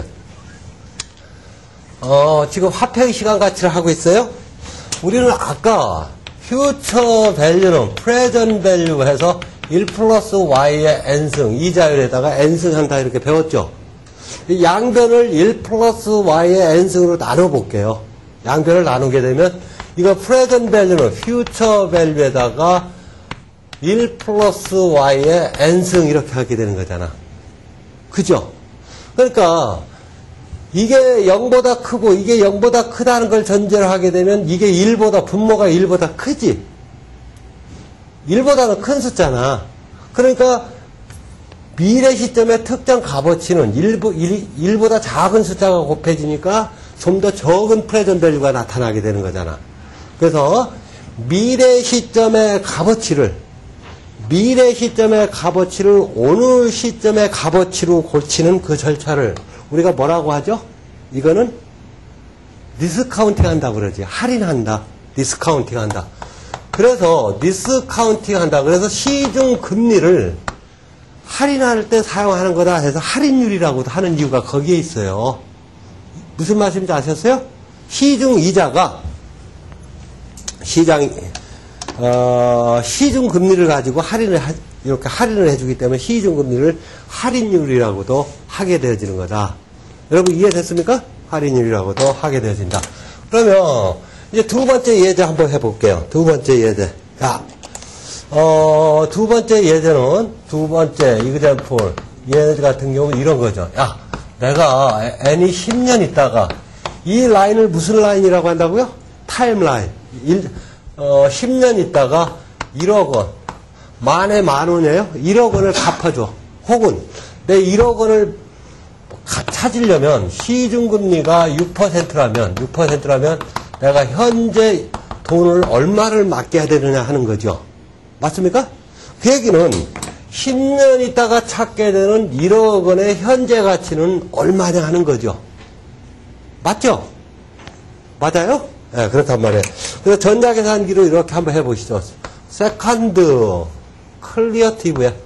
지금 화폐의 시간 가치를 하고 있어요. 우리는 아까 퓨처 밸류는 프레젠트 밸류 해서 1 플러스 y의 n승, 이 자율에다가 n승 한다 이렇게 배웠죠. 이 양변을 1 플러스 y의 n승으로 나눠볼게요. 양변을 나누게 되면 이거 프레젠트 밸류는 퓨처 밸류에다가 1 플러스 y의 n승 이렇게 하게 되는 거잖아. 그죠? 그러니까 이게 0보다 크고 이게 0보다 크다는 걸 전제로 하게 되면 이게 1보다 분모가 1보다 크지. 1보다는 큰 숫자나. 그러니까 미래 시점의 특정 값어치는 1보다 작은 숫자가 곱해지니까 좀 더 적은 프레젠트 밸류가 나타나게 되는 거잖아. 그래서 미래 시점의 값어치를 오늘 시점의 값어치로 고치는 그 절차를 우리가 뭐라고 하죠? 이거는 디스카운팅 한다고 그러지. 할인한다. 디스카운팅 한다. 그래서 디스카운팅 한다. 그래서 시중 금리를 할인할 때 사용하는 거다 해서 할인율이라고도 하는 이유가 거기에 있어요. 무슨 말씀인지 아셨어요? 시중 이자가 시중 금리를 가지고 이렇게 할인을 해주기 때문에 시중 금리를 할인율이라고도 하게 되어지는 거다. 여러분 이해됐습니까? 할인율이라고도 하게 되어진다. 그러면 이제 두 번째 예제 한번 해볼게요. 두 번째 예제. 두 번째 예제는 두 번째 example 예제 같은 경우는 이런 거죠. 야, 내가 n이 10년 있다가 이 라인을 무슨 라인이라고 한다고요? 타임라인. 10년 있다가 1억 원. 만에 10,000원이에요. 1억 원을 갚아줘. 혹은 내 1억 원을 찾으려면 시중금리가 6%라면 내가 현재 돈을 얼마를 맡겨야 되느냐 하는 거죠. 맞습니까? 그 얘기는 10년 있다가 찾게 되는 1억 원의 현재 가치는 얼마냐 하는 거죠. 맞죠? 맞아요? 네, 그렇단 말이에요. 그래서 전자계산기로 이렇게 한번 해보시죠. 세컨드 클리어티브에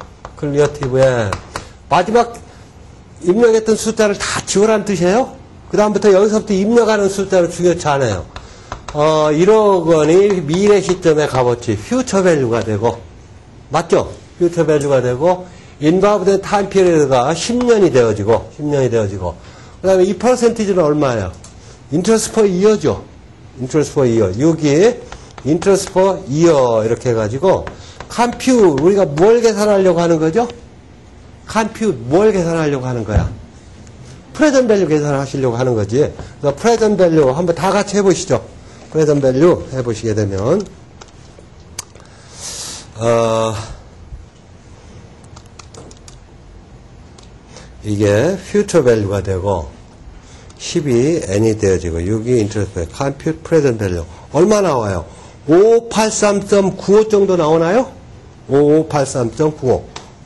마지막 입력했던 숫자를 다 지우라는 뜻이에요. 그 다음부터 여기서부터 입력하는 숫자는 중요치 않아요. 1억 원이 미래 시점의 값어치, 퓨처 밸류가 되고, 맞죠? 퓨처 밸류가 되고, 인바우드 타임 피리어드가 10년이 되어지고, 그 다음에 이 퍼센티지는 얼마예요? 인트러스트 퍼 이어죠. 인트러스트 퍼 이어. 6이 인트러스트 퍼 이어 이렇게 해가지고, 컴퓨, 우리가 뭘 계산하려고 하는 거죠? 컴퓨, 뭘 계산하려고 하는 거야? 프레젠트 밸류 계산하시려고 하는 거지. 그래서 프레젠트 밸류 한번 다 같이 해보시죠. 프레젠트 밸류 해보시게 되면, 이게 future value가 되고, 10이 n이 되어지고, 6이 interest value, compute present value. 얼마 나와요? 5583.95 정도 나오나요? 5583.95.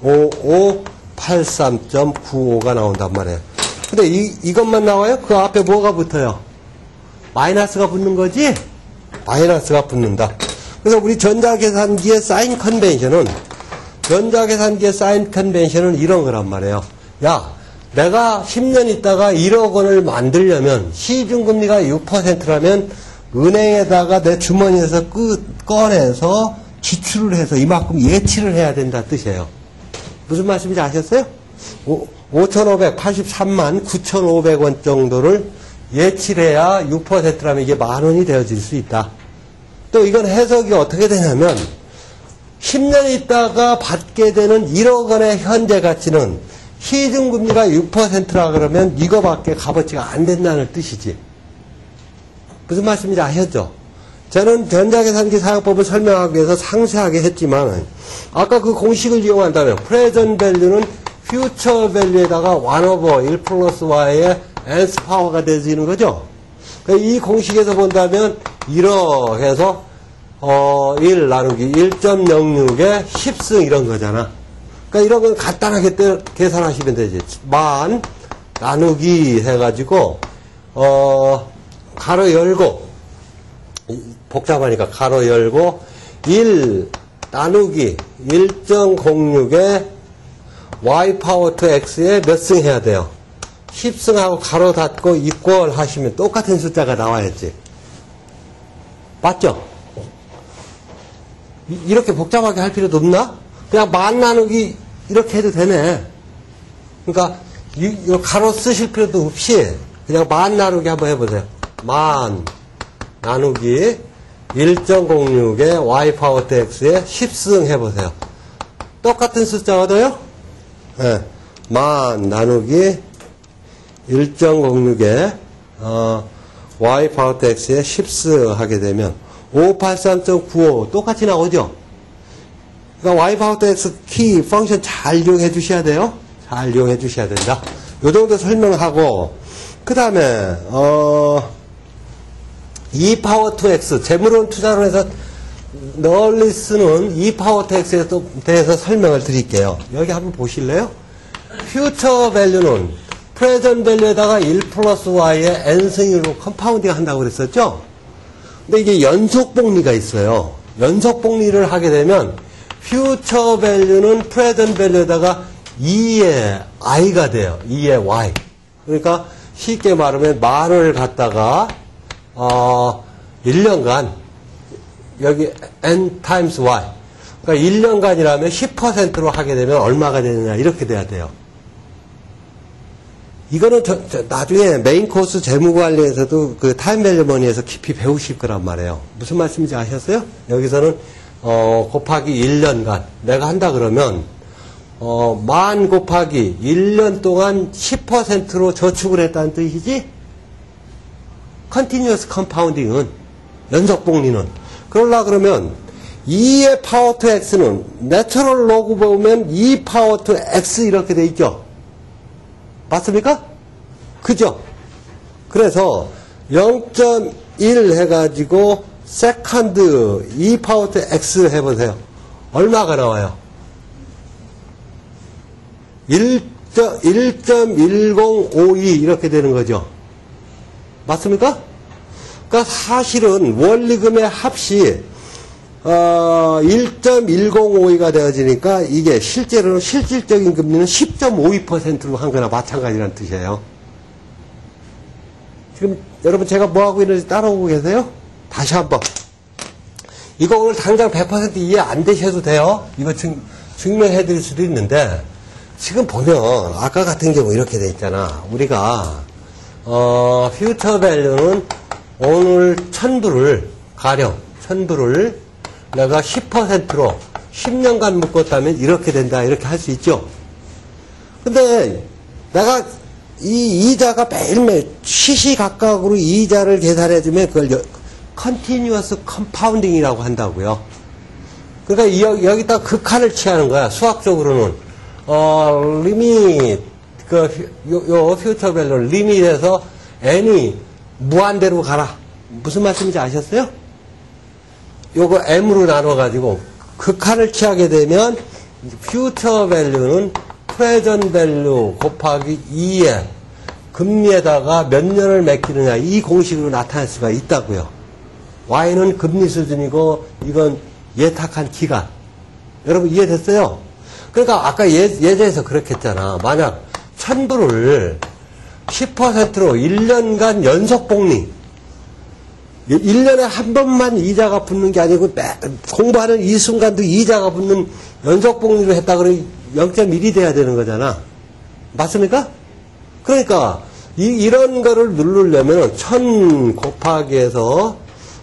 5583.95가 나온단 말이에요. 근데 이것만 나와요? 그 앞에 뭐가 붙어요? 마이너스가 붙는 거지? 마이너스가 붙는다. 그래서 우리 전자계산기의 사인 컨벤션은 이런 거란 말이에요. 야, 내가 10년 있다가 1억 원을 만들려면 시중금리가 6%라면 은행에다가 내 주머니에서 꺼내서 지출을 해서 이만큼 예치를 해야 된다 뜻이에요. 무슨 말씀인지 아셨어요? 5,583만 9,500원 정도를 예치해야 6%라면 이게 10,000원이 되어질 수 있다. 또 이건 해석이 어떻게 되냐면 10년 있다가 받게 되는 1억 원의 현재 가치는 시중금리가 6%라 그러면 이거밖에 값어치가 안 된다는 뜻이지. 무슨 말씀인지 아셨죠? 저는 전자계산기 사용법을 설명하기 위해서 상세하게 했지만 아까 그 공식을 이용한다면 present value는 future value에다가 1/1 플러스 y의 nth 파워가 되어지는 거죠. 이 공식에서 본다면 이렇게 해서 1 나누기 1.06의 10승 이런 거잖아. 그러니까 이런 건 간단하게 계산하시면 되지. 만 나누기 해가지고 가로 열고 복잡하니까 가로 열고 1 나누기 1.06의 y 파워 투 x에 몇 승 해야 돼요? 10승하고 가로 닫고 이퀄 하시면 똑같은 숫자가 나와야지. 맞죠? 이렇게 복잡하게 할 필요도 없나? 그냥 만 나누기 이렇게 해도 되네. 그러니까 이 가로 쓰실 필요도 없이 그냥 만 나누기 한번 해보세요. 만 나누기 1.06의 y 파워 투 x에 10승 해보세요. 똑같은 숫자 얻어요? 네. 만 나누기 1.06의 y 파워 투 x에 10승 하게 되면 583.95 똑같이 나오죠? 그러니까 y 파워 투 x 키 펑션 잘 이용해 주셔야 돼요. 잘 이용해 주셔야 된다. 요 정도 설명하고 그 다음에 e 파워 투 x 재물원 투자론에서 널리 쓰는 e 파워 투 x에 대해서 설명을 드릴게요. 여기 한번 보실래요? 퓨처 밸류는 프레젠트 밸류에다가 1 플러스 y의 n승으로 컴파운딩 한다고 그랬었죠? 근데 이게 연속복리가 있어요. 연속복리를 하게 되면 퓨처 밸류는 프레젠트 밸류에다가 2의 i가 돼요. 2의 y. 그러니까 쉽게 말하면 만을 갖다가 1년간 여기 n times y. 그러니까 1년간이라면 10%로 하게 되면 얼마가 되느냐 이렇게 돼야 돼요. 이거는 나중에 메인 코스 재무관리에서도 그 타임 밸류 머니에서 깊이 배우실 거란 말이에요. 무슨 말씀인지 아셨어요? 여기서는 곱하기 1년간 내가 한다 그러면 만 곱하기 1년 동안 10%로 저축을 했다는 뜻이지? 컨티뉴어스 컴파운딩은 연속복리는 그러려 그러면 2의 파워 투 x는 내추럴 로그 보면 2 파워 투 x 이렇게 돼 있죠. 맞습니까? 그죠? 그래서 0.1 해가지고 세컨드 2 파워 투 x 해보세요. 얼마가 나와요? 1.1052 이렇게 되는 거죠. 맞습니까? 그러니까 사실은 원리금의 합이 1.1052가 되어지니까 이게 실제로는 실질적인 금리는 10.52%로 한 거나 마찬가지라는 뜻이에요. 지금 여러분 제가 뭐 하고 있는지 따라오고 계세요? 다시 한번. 이거 오늘 당장 100% 이해 안 되셔도 돼요. 이거 증명해 드릴 수도 있는데 지금 보면 아까 같은 경우 이렇게 돼 있잖아. 우리가 퓨처 밸류는 오늘 1000불을 가령 1000불을 내가 10%로 10년간 묶었다면 이렇게 된다 이렇게 할 수 있죠. 근데 내가 이 이자가 매일매일 시시각각으로 이자를 계산해주면 그걸 컨티뉴어스 컴파운딩이라고 한다고요. 그러니까 여기다 극한을 취하는 거야. 수학적으로는 리밋 요 퓨처 밸류 리밋에서 n이 무한대로 가라. 무슨 말씀인지 아셨어요? 요거 m으로 나눠가지고 극한을 취하게 되면 퓨처 밸류는 프레전트 밸류 곱하기 2의 금리에다가 몇 년을 맡기느냐 이 공식으로 나타낼 수가 있다고요. y는 금리 수준이고 이건 예탁한 기간. 여러분 이해됐어요? 그러니까 아까 예제에서 그렇게 했잖아. 만약 1000불을 10%로 1년간 연속 복리 1년에 한 번만 이자가 붙는 게 아니고 공부하는 이 순간도 이자가 붙는 연속 복리로 했다 그러면 0.1이 돼야 되는 거잖아. 맞습니까? 그러니까 이런 거를 누르려면 1000 곱하기해서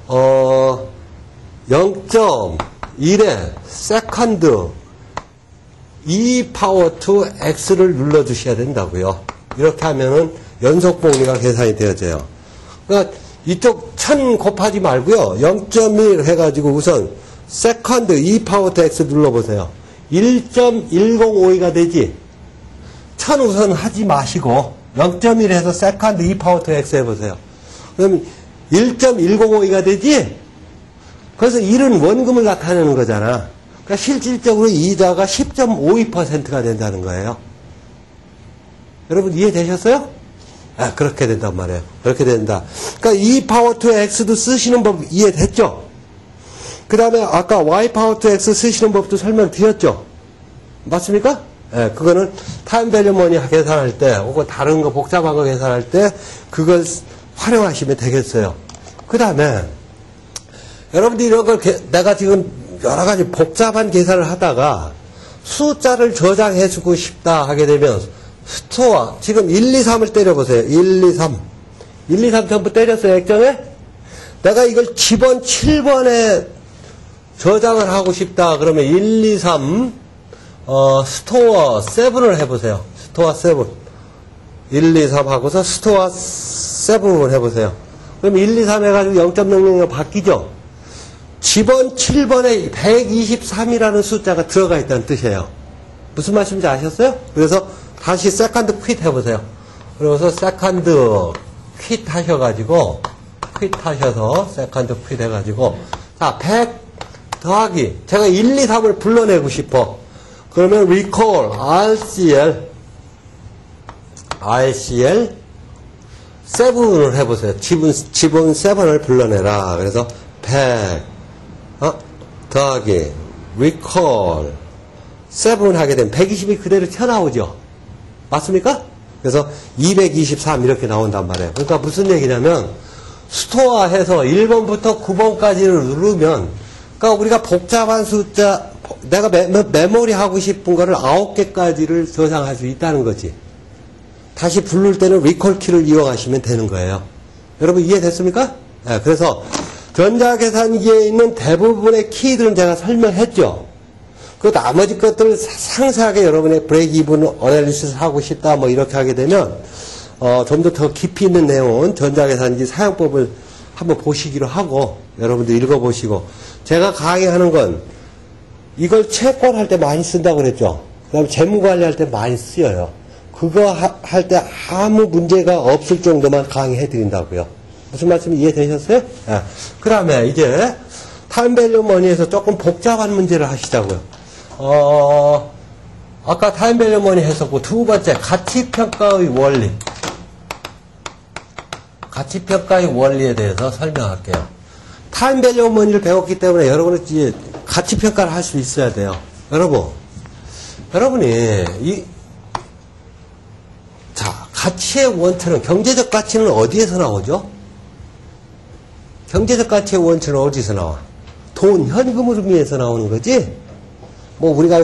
0.1에 세컨드 2 파워 투 x를 눌러주셔야 된다고요. 이렇게 하면은 연속 복리가 계산이 되어져요. 그러니까 이쪽 1000 곱하지 말고요. 0.1 해가지고 우선 세컨드 2 파워 투 x 눌러보세요. 1.1052가 되지. 1000 우선 하지 마시고 0.1 해서 세컨드 2 파워 투 x 해보세요. 그럼 1.1052가 되지. 그래서 1은 원금을 나타내는 거잖아. 그러니까 실질적으로 이자가 10.52%가 된다는 거예요. 여러분 이해되셨어요? 아, 그렇게 된단 말이에요. 그렇게 된다. 그러니까 2 파워 투 x도 쓰시는 법 이해됐죠? 그 다음에 아까 y 파워 투 x 쓰시는 법도 설명드렸죠? 맞습니까? 예, 그거는 타임 밸류 머니 계산할 때, 혹은 다른 거 복잡한 거 계산할 때 그걸 활용하시면 되겠어요. 그 다음에 여러분들이 이런 걸 내가 지금 여러 가지 복잡한 계산을 하다가 숫자를 저장해주고 싶다 하게 되면 스토어 지금 1, 2, 3을 때려보세요. 1, 2, 3 1, 2, 3 전부 때렸어요. 액정에 내가 이걸 집원 7번에 저장을 하고 싶다 그러면 1, 2, 3 스토어 7을 해보세요. 스토어 7 1, 2, 3 하고서 스토어 7을 해보세요. 그럼 1, 2, 3 해가지고 0.00가 바뀌죠. 집원 7번에 123이라는 숫자가 들어가 있다는 뜻이에요. 무슨 말씀인지 아셨어요? 그래서 다시 세컨드 퀴트 해보세요. 그래서 세컨드 퀴트 하셔가지고 퀴트 하셔서 세컨드 퀴트 해가지고 자 100 더하기 제가 1, 2, 3을 불러내고 싶어. 그러면 recall RCL 7을 해보세요. 지분 7을 불러내라. 그래서 100 더하기 recall 7 하게 되면 120이 그대로 튀어나오죠. 맞습니까? 그래서 223 이렇게 나온단 말이에요. 그러니까 무슨 얘기냐면 스토어 해서 1번부터 9번까지를 누르면 그러니까 우리가 복잡한 숫자 내가 메모리 하고 싶은 거를 9개까지를 저장할 수 있다는 거지. 다시 부를 때는 리콜 키를 이용하시면 되는 거예요. 여러분 이해됐습니까? 네, 그래서 전자계산기에 있는 대부분의 키들은 제가 설명했죠. 그 나머지 것들을 상세하게 여러분의 브레이크 이븐 어널리시스 하고 싶다 뭐 이렇게 하게 되면 좀 더 깊이 있는 내용은 전자계산기 사용법을 한번 보시기로 하고, 여러분들 읽어보시고, 제가 강의하는 건 이걸 채권할 때 많이 쓴다고 그랬죠. 그 다음에 재무관리할 때 많이 쓰여요. 그거 할 때 아무 문제가 없을 정도만 강의해 드린다고요. 무슨 말씀 이해되셨어요? 그 다음에 이제 타임밸류 머니에서 조금 복잡한 문제를 하시자고요. 아까 타임밸류 머니 했었고, 두 번째 가치평가의 원리. 가치평가의 원리에 대해서 설명할게요. 타임밸류 머니를 배웠기 때문에 여러분은 이제 가치평가를 할 수 있어야 돼요. 여러분이 가치의 원천은, 경제적 가치는 어디에서 나오죠? 경제적 가치의 원천은 어디서 나와? 돈, 현금 흐름에서 나오는 거지? 우리가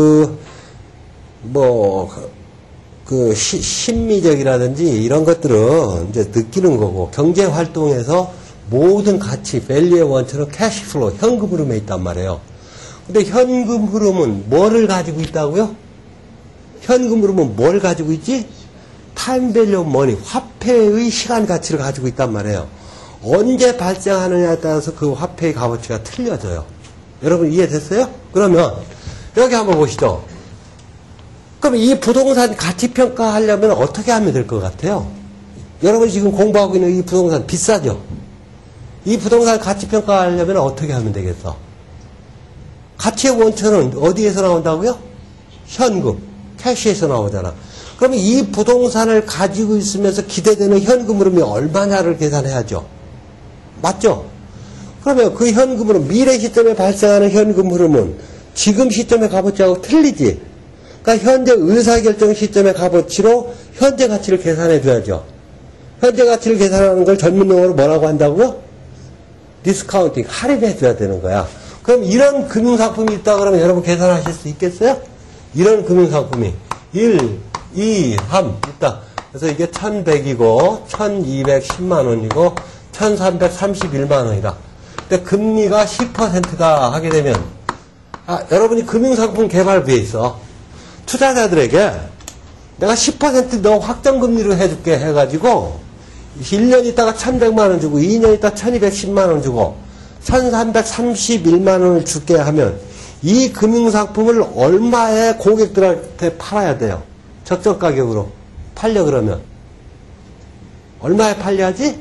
심미적이라든지 이런 것들은 이제 느끼는 거고, 경제 활동에서 모든 가치, 밸류의 원천은 캐시플로우, 현금 흐름에 있단 말이에요. 근데 현금 흐름은 뭐를 가지고 있다고요? 현금 흐름은 뭘 가지고 있지? 타임밸류 머니, 화폐의 시간 가치를 가지고 있단 말이에요. 언제 발생하느냐에 따라서 그 화폐의 값어치가 틀려져요. 여러분 이해됐어요? 그러면 여기 한번 보시죠. 그럼 이 부동산 가치평가 하려면 어떻게 하면 될 것 같아요? 여러분이 지금 공부하고 있는 이 부동산 비싸죠? 이 부동산 가치평가 하려면 어떻게 하면 되겠어? 가치의 원천은 어디에서 나온다고요? 현금, 캐시에서 나오잖아. 그러면 이 부동산을 가지고 있으면서 기대되는 현금 흐름이 얼마냐를 계산해야죠. 맞죠? 그러면 그 현금 흐름, 미래 시점에 발생하는 현금 흐름은 지금 시점의 값어치하고 틀리지. 그러니까 현재 의사결정 시점의 값어치로 현재 가치를 계산해 줘야죠. 현재 가치를 계산하는 걸 전문 용어로 뭐라고 한다고요? 디스카운팅, 할인해 줘야 되는 거야. 그럼 이런 금융상품이 있다 그러면 여러분 계산하실 수 있겠어요? 이런 금융상품이 1, 2, 3 있다. 그래서 이게 1100이고 1210만 원이고 1331만 원이다. 근데 금리가 10%가 하게 되면 여러분이 금융상품 개발부에 있어. 투자자들에게 내가 10% 너 확정금리로 해줄게 해가지고 1년 있다가 1100만 원 주고 2년 있다가 1210만 원 주고 1331만 원을 줄게 하면 이 금융상품을 얼마에 고객들한테 팔아야 돼요? 적정 가격으로 팔려 그러면 얼마에 팔려야지?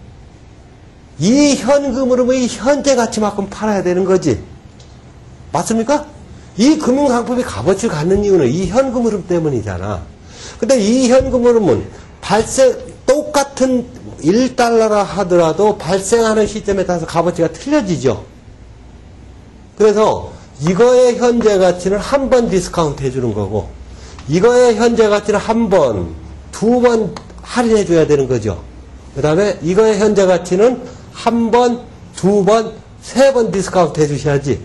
이 현금으로 이 현재 가치만큼 팔아야 되는 거지. 맞습니까? 이 금융상품이 값어치를 갖는 이유는 이 현금 흐름 때문이잖아. 근데 이 현금 흐름은 똑같은 1달러라 하더라도 발생하는 시점에 따라서 값어치가 틀려지죠. 그래서 이거의 현재 가치는 한 번 디스카운트 해주는 거고, 이거의 현재 가치는 한 번, 두 번 할인해 줘야 되는 거죠. 그 다음에 이거의 현재 가치는 한 번, 두 번, 세 번 디스카운트 해 주셔야지.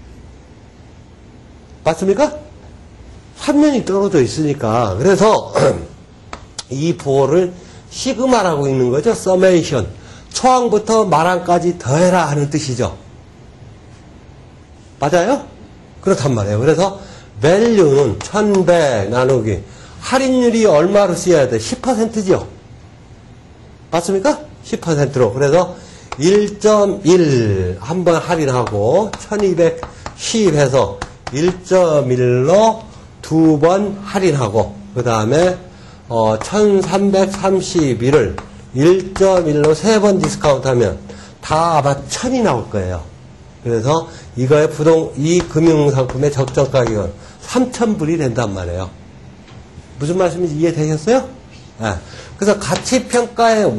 맞습니까? 환면이 떨어져 있으니까. 그래서 이 보호를 시그마라고 읽는 거죠. 서메이션. 초항부터 말항까지 더해라 하는 뜻이죠. 맞아요? 그렇단 말이에요. 그래서 value는 1100 나누기 할인율이 얼마로 쓰여야 돼? 10%죠. 맞습니까? 10%로. 그래서 1.1 한 번 할인하고 1210 해서 1.1로 두 번 할인하고 그 다음에 1331을 1.1로 세 번 디스카운트 하면 다 아마 1000이 나올 거예요. 그래서 이거의 이 금융상품의 적정 가격은 3000불이 된단 말이에요. 무슨 말씀인지 이해되셨어요? 네. 그래서 가치평가의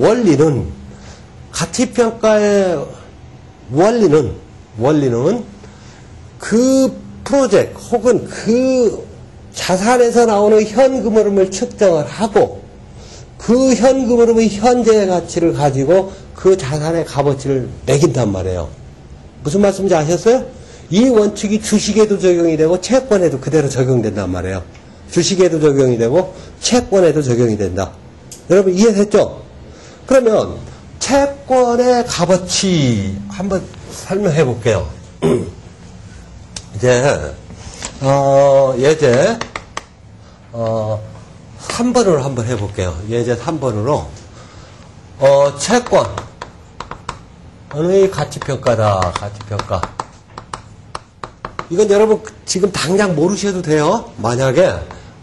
원리는 그 프로젝트 혹은 그 자산에서 나오는 현금 흐름을 측정을 하고 그 현금 흐름의 현재의 가치를 가지고 그 자산의 값어치를 매긴단 말이에요. 무슨 말씀인지 아셨어요? 이 원칙이 주식에도 적용이 되고 채권에도 그대로 적용된단 말이에요. 주식에도 적용이 되고 채권에도 적용이 된다. 여러분 이해됐죠? 그러면 채권의 값어치 한번 설명해 볼게요. 이제 예제 3번으로 한번 해볼게요. 예제 3번으로 채권 은의 가치평가다. 가치평가. 이건 여러분 지금 당장 모르셔도 돼요. 만약에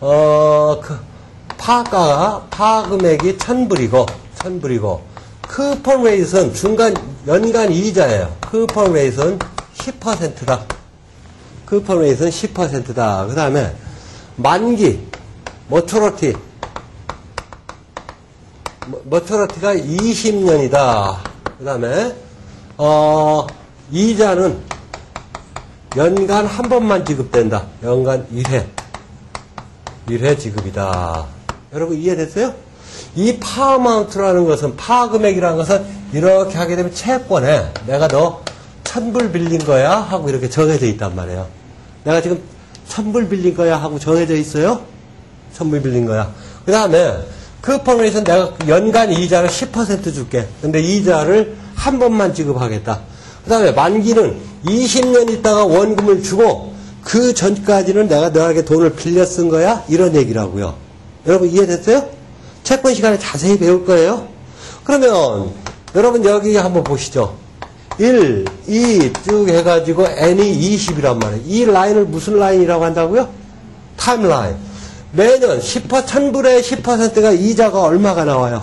파금액이 1000불이고 쿠폰 레이트는 연간 이자예요. 쿠폰 레이트는 10%다. 쿠폰 레이트는 10%다. 그 다음에 만기 머처러티가 20년이다. 그 다음에 이자는 연간 한 번만 지급된다. 연간 1회 지급이다. 여러분 이해됐어요? 이 파어마운트라는 것은, 파금액이라는 것은 이렇게 하게 되면 채권에 내가 너 1000불 빌린 거야 하고 이렇게 정해져 있단 말이에요. 내가 지금 1000불 빌린 거야 하고 정해져 있어요. 1000불 빌린 거야. 그 다음에 쿠폰에서 내가 연간 이자를 10% 줄게. 근데 이자를 한 번만 지급하겠다. 그 다음에 만기는 20년 있다가 원금을 주고 그 전까지는 내가 너에게 돈을 빌려 쓴 거야? 이런 얘기라고요. 여러분 이해됐어요? 채권 시간에 자세히 배울 거예요. 그러면 여러분 여기 한번 보시죠. 1, 2 쭉 해가지고 n이 20이란 말이에요. 이 라인을 무슨 라인이라고 한다고요? 타임라인. 매년 1000불에 10%가 이자가 얼마가 나와요?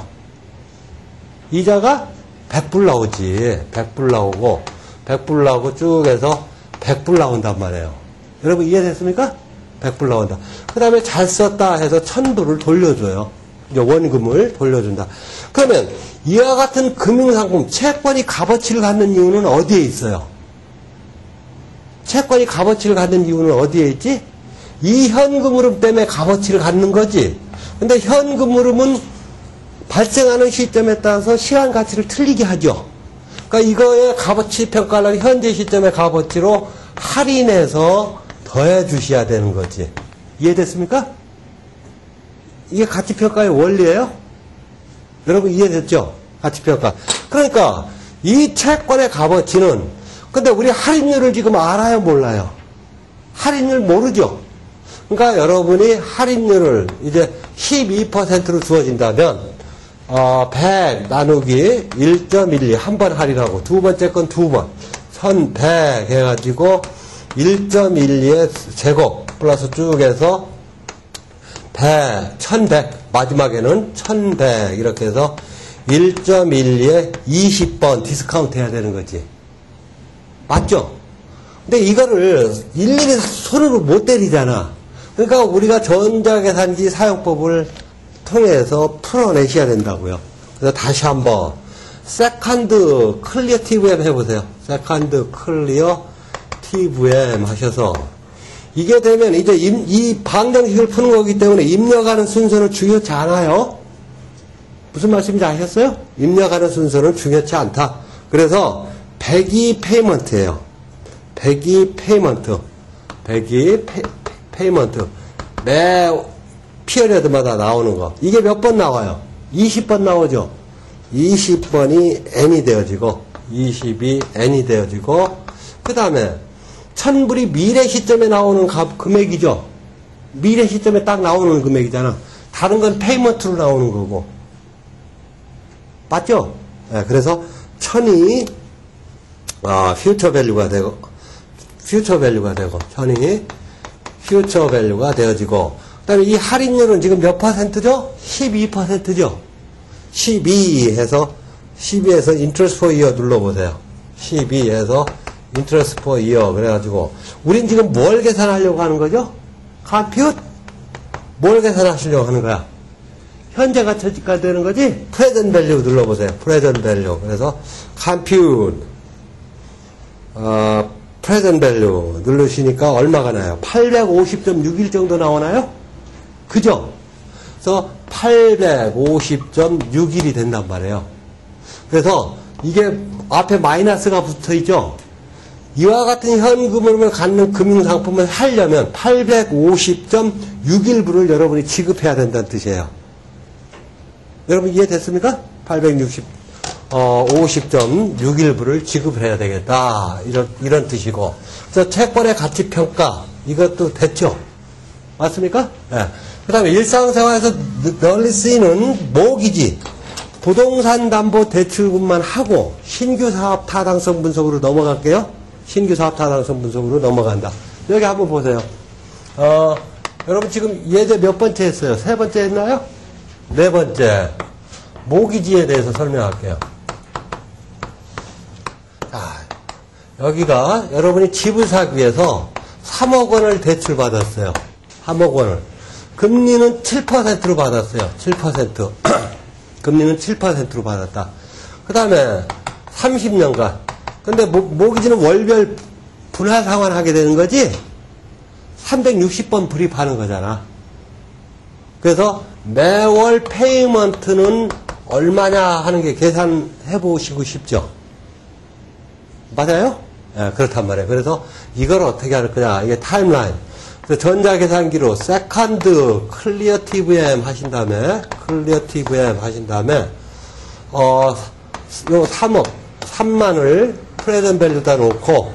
이자가 100불 나오지. 100불 나오고 쭉 해서 100불 나온단 말이에요. 여러분 이해됐습니까? 100불 나온다. 그 다음에 잘 썼다 해서 1000불을 돌려줘요. 이제 원금을 돌려준다. 그러면 이와 같은 금융상품, 채권이 값어치를 갖는 이유는 어디에 있어요? 채권이 값어치를 갖는 이유는 어디에 있지? 이 현금 흐름 때문에 값어치를 갖는 거지. 근데 현금 흐름은 발생하는 시점에 따라서 시간 가치를 틀리게 하죠. 그러니까 이거의 값어치 평가를 현재 시점의 값어치로 할인해서 더해 주셔야 되는 거지. 이해됐습니까? 이게 가치평가의 원리예요? 여러분 이해됐죠? 가치평가. 그러니까 이 채권의 값어치는, 근데 우리 할인율을 지금 알아요, 몰라요? 할인율 모르죠? 그러니까 여러분이 할인율을 이제 12%로 주어진다면 100 나누기 1.12 한 번 할인하고 두 번째 건 두 번 1100 해가지고 1.12의 제곱 플러스 쭉 해서 100, 1100 마지막에는 1100 이렇게 해서 1.12에 20번 디스카운트 해야 되는 거지. 맞죠? 근데 이거를 일일이 손으로 못 때리잖아. 그러니까 우리가 전자계산기 사용법을 통해서 풀어내셔야 된다고요. 그래서 다시 한번 세컨드 클리어 TVM 해보세요. 세컨드 클리어 TVM 하셔서 이게 되면 이제 이 방정식을 푸는 거기 때문에 입력하는 순서는 중요치 않아요. 무슨 말씀인지 아셨어요? 입력하는 순서는 중요치 않다. 그래서 배기 페이먼트예요. 배기 페이먼트. 매 피어리어드마다 나오는 거. 이게 몇 번 나와요? 20번 나오죠. 20번이 n이 되어지고 20이 n이 되어지고 그 다음에 1000불이 미래 시점에 나오는 금액이죠. 미래 시점에 딱 나오는 금액이잖아. 다른 건 페이먼트로 나오는 거고. 맞죠? 네, 그래서 1000이 퓨처 밸류가 되고 1000이 퓨처 밸류가 되어지고 그 다음에 이 할인율은 지금 몇 %죠? 12%죠. 12에서 interest for year 눌러보세요. 12에서 interest for year 그래가지고 우린 지금 뭘 계산하려고 하는 거죠? compute? 뭘 계산하시려고 하는 거야? 현재 가치가 되는 거지? present value 눌러보세요. present value. 그래서 compute present value 누르시니까 얼마가 나요? 850.61 정도 나오나요? 그죠? 그래서 850.61이 된단 말이에요. 그래서 이게 앞에 마이너스가 붙어 있죠? 이와 같은 현금을 갖는 금융상품을 하려면 850.61불을 여러분이 지급해야 된다는 뜻이에요. 여러분 이해됐습니까? 50.61불을 지급해야 되겠다. 이런 뜻이고. 그래서 채권의 가치평가, 이것도 됐죠? 맞습니까? 네. 그 다음에 일상생활에서 널리 쓰이는 모기지. 부동산 담보 대출금만 하고 신규 사업 타당성 분석으로 넘어갈게요. 신규 사업 타당성 분석으로 넘어간다. 여기 한번 보세요. 여러분 지금 예제 몇 번째 했어요? 세 번째 했나요? 네 번째. 모기지에 대해서 설명할게요. 자, 여기가 여러분이 집을 사기 위해서 3억 원을 대출받았어요. 3억 원을. 금리는 7%로 받았어요. 7%. 금리는 7%로 받았다. 그 다음에 30년간. 근데 모기지는 월별 분할 상환하게 되는 거지? 360번 불입하는 거잖아. 그래서 매월 페이먼트는 얼마냐 하는 게 계산해 보시고 싶죠? 맞아요? 네, 그렇단 말이에요. 그래서 이걸 어떻게 할 거냐. 이게 타임라인. 전자계산기로 세컨드 클리어 TVM 하신 다음에, 요 3억, 3만을 프레젠트 밸류다 놓고,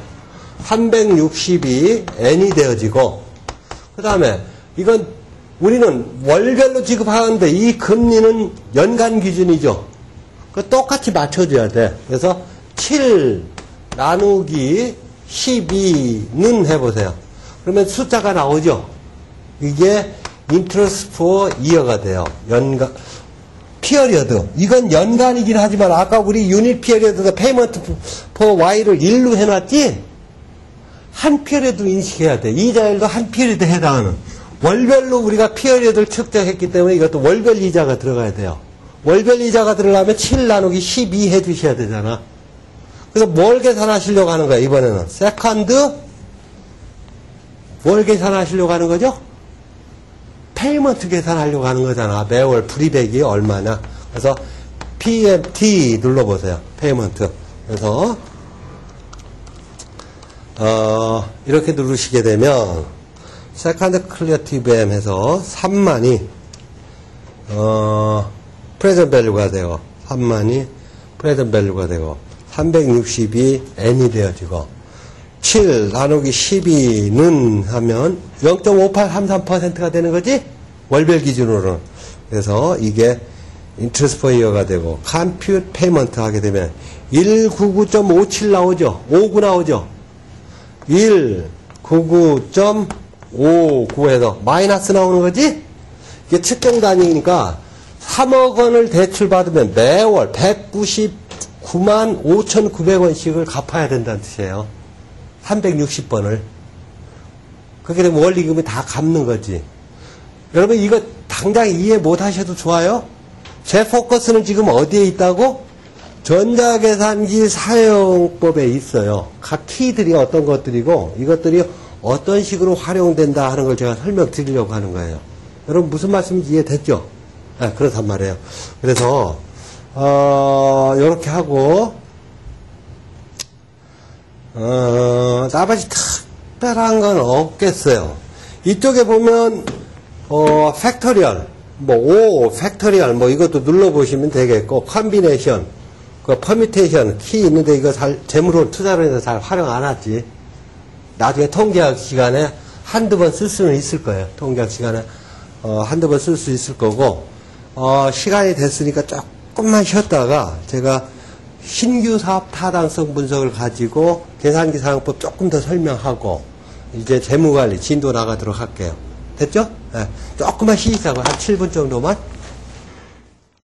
360이 N이 되어지고, 그 다음에 이건 우리는 월별로 지급하는데 이 금리는 연간 기준이죠. 그 똑같이 맞춰줘야 돼. 그래서 7 나누기 12는 해보세요. 그러면 숫자가 나오죠. 이게 interest for year가 돼요. 연간 피어리어드. 이건 연간이긴 하지만 아까 우리 유닛 피어리어드가 페이먼트 for y를 1로 해놨지. 한 피어리어드 인식해야 돼. 이자율도 한 피어리어드 해당하는. 월별로 우리가 피어리어드를 측정했기 때문에 이것도 월별 이자가 들어가야 돼요. 월별 이자가 들어가면 7 나누기 12 해주셔야 되잖아. 그래서 뭘 계산하시려고 하는 거야, 이번에는? 세컨드, 뭘 계산하시려고 하는 거죠? 페이먼트 계산하려고 하는 거잖아. 매월 프리백이 얼마냐. 그래서 PMT 눌러보세요. 페이먼트. 그래서, 이렇게 누르시게 되면, 세컨드 클리어 TVM 해서 3만이, 프레젠트 밸류가 되고, 3만이 프레젠트 밸류가 되고, 360이 N이 되어지고, 7 나누기 12는 하면 0.5833%가 되는 거지? 월별 기준으로는. 그래서 이게 interest per year가 되고, compute payment 하게 되면 199.57 나오죠? 59 나오죠? 199.59에서 마이너스 나오는 거지? 이게 측정 단위니까 3억 원을 대출받으면 매월 199만 5,900원씩을 갚아야 된다는 뜻이에요. 360번을. 그렇게 되면 원리금이 다 갚는 거지. 여러분 이거 당장 이해 못 하셔도 좋아요. 제 포커스는 지금 어디에 있다고? 전자계산기 사용법에 있어요. 각 키들이 어떤 것들이고 이것들이 어떤 식으로 활용된다 하는 걸 제가 설명드리려고 하는 거예요. 여러분 무슨 말씀인지 이해됐죠? 네, 그렇단 말이에요. 그래서 요렇게 하고 나머지 특별한 건 없겠어요. 이쪽에 보면 팩토리얼 뭐 팩토리얼 뭐 이것도 눌러보시면 되겠고 컴비네이션 그 퍼뮤테이션 키 있는데 이거 재무로 투자로 해서 잘 활용 안 하지. 나중에 통계학 시간에 한두 번 쓸 수는 있을 거예요. 통계학 시간에 한두 번 쓸 수 있을 거고 시간이 됐으니까 조금만 쉬었다가 제가 신규 사업 타당성 분석을 가지고 계산기 사용법 조금 더 설명하고 이제 재무관리 진도 나가도록 할게요. 됐죠? 네. 조금만 쉬시자고 한 7분 정도만.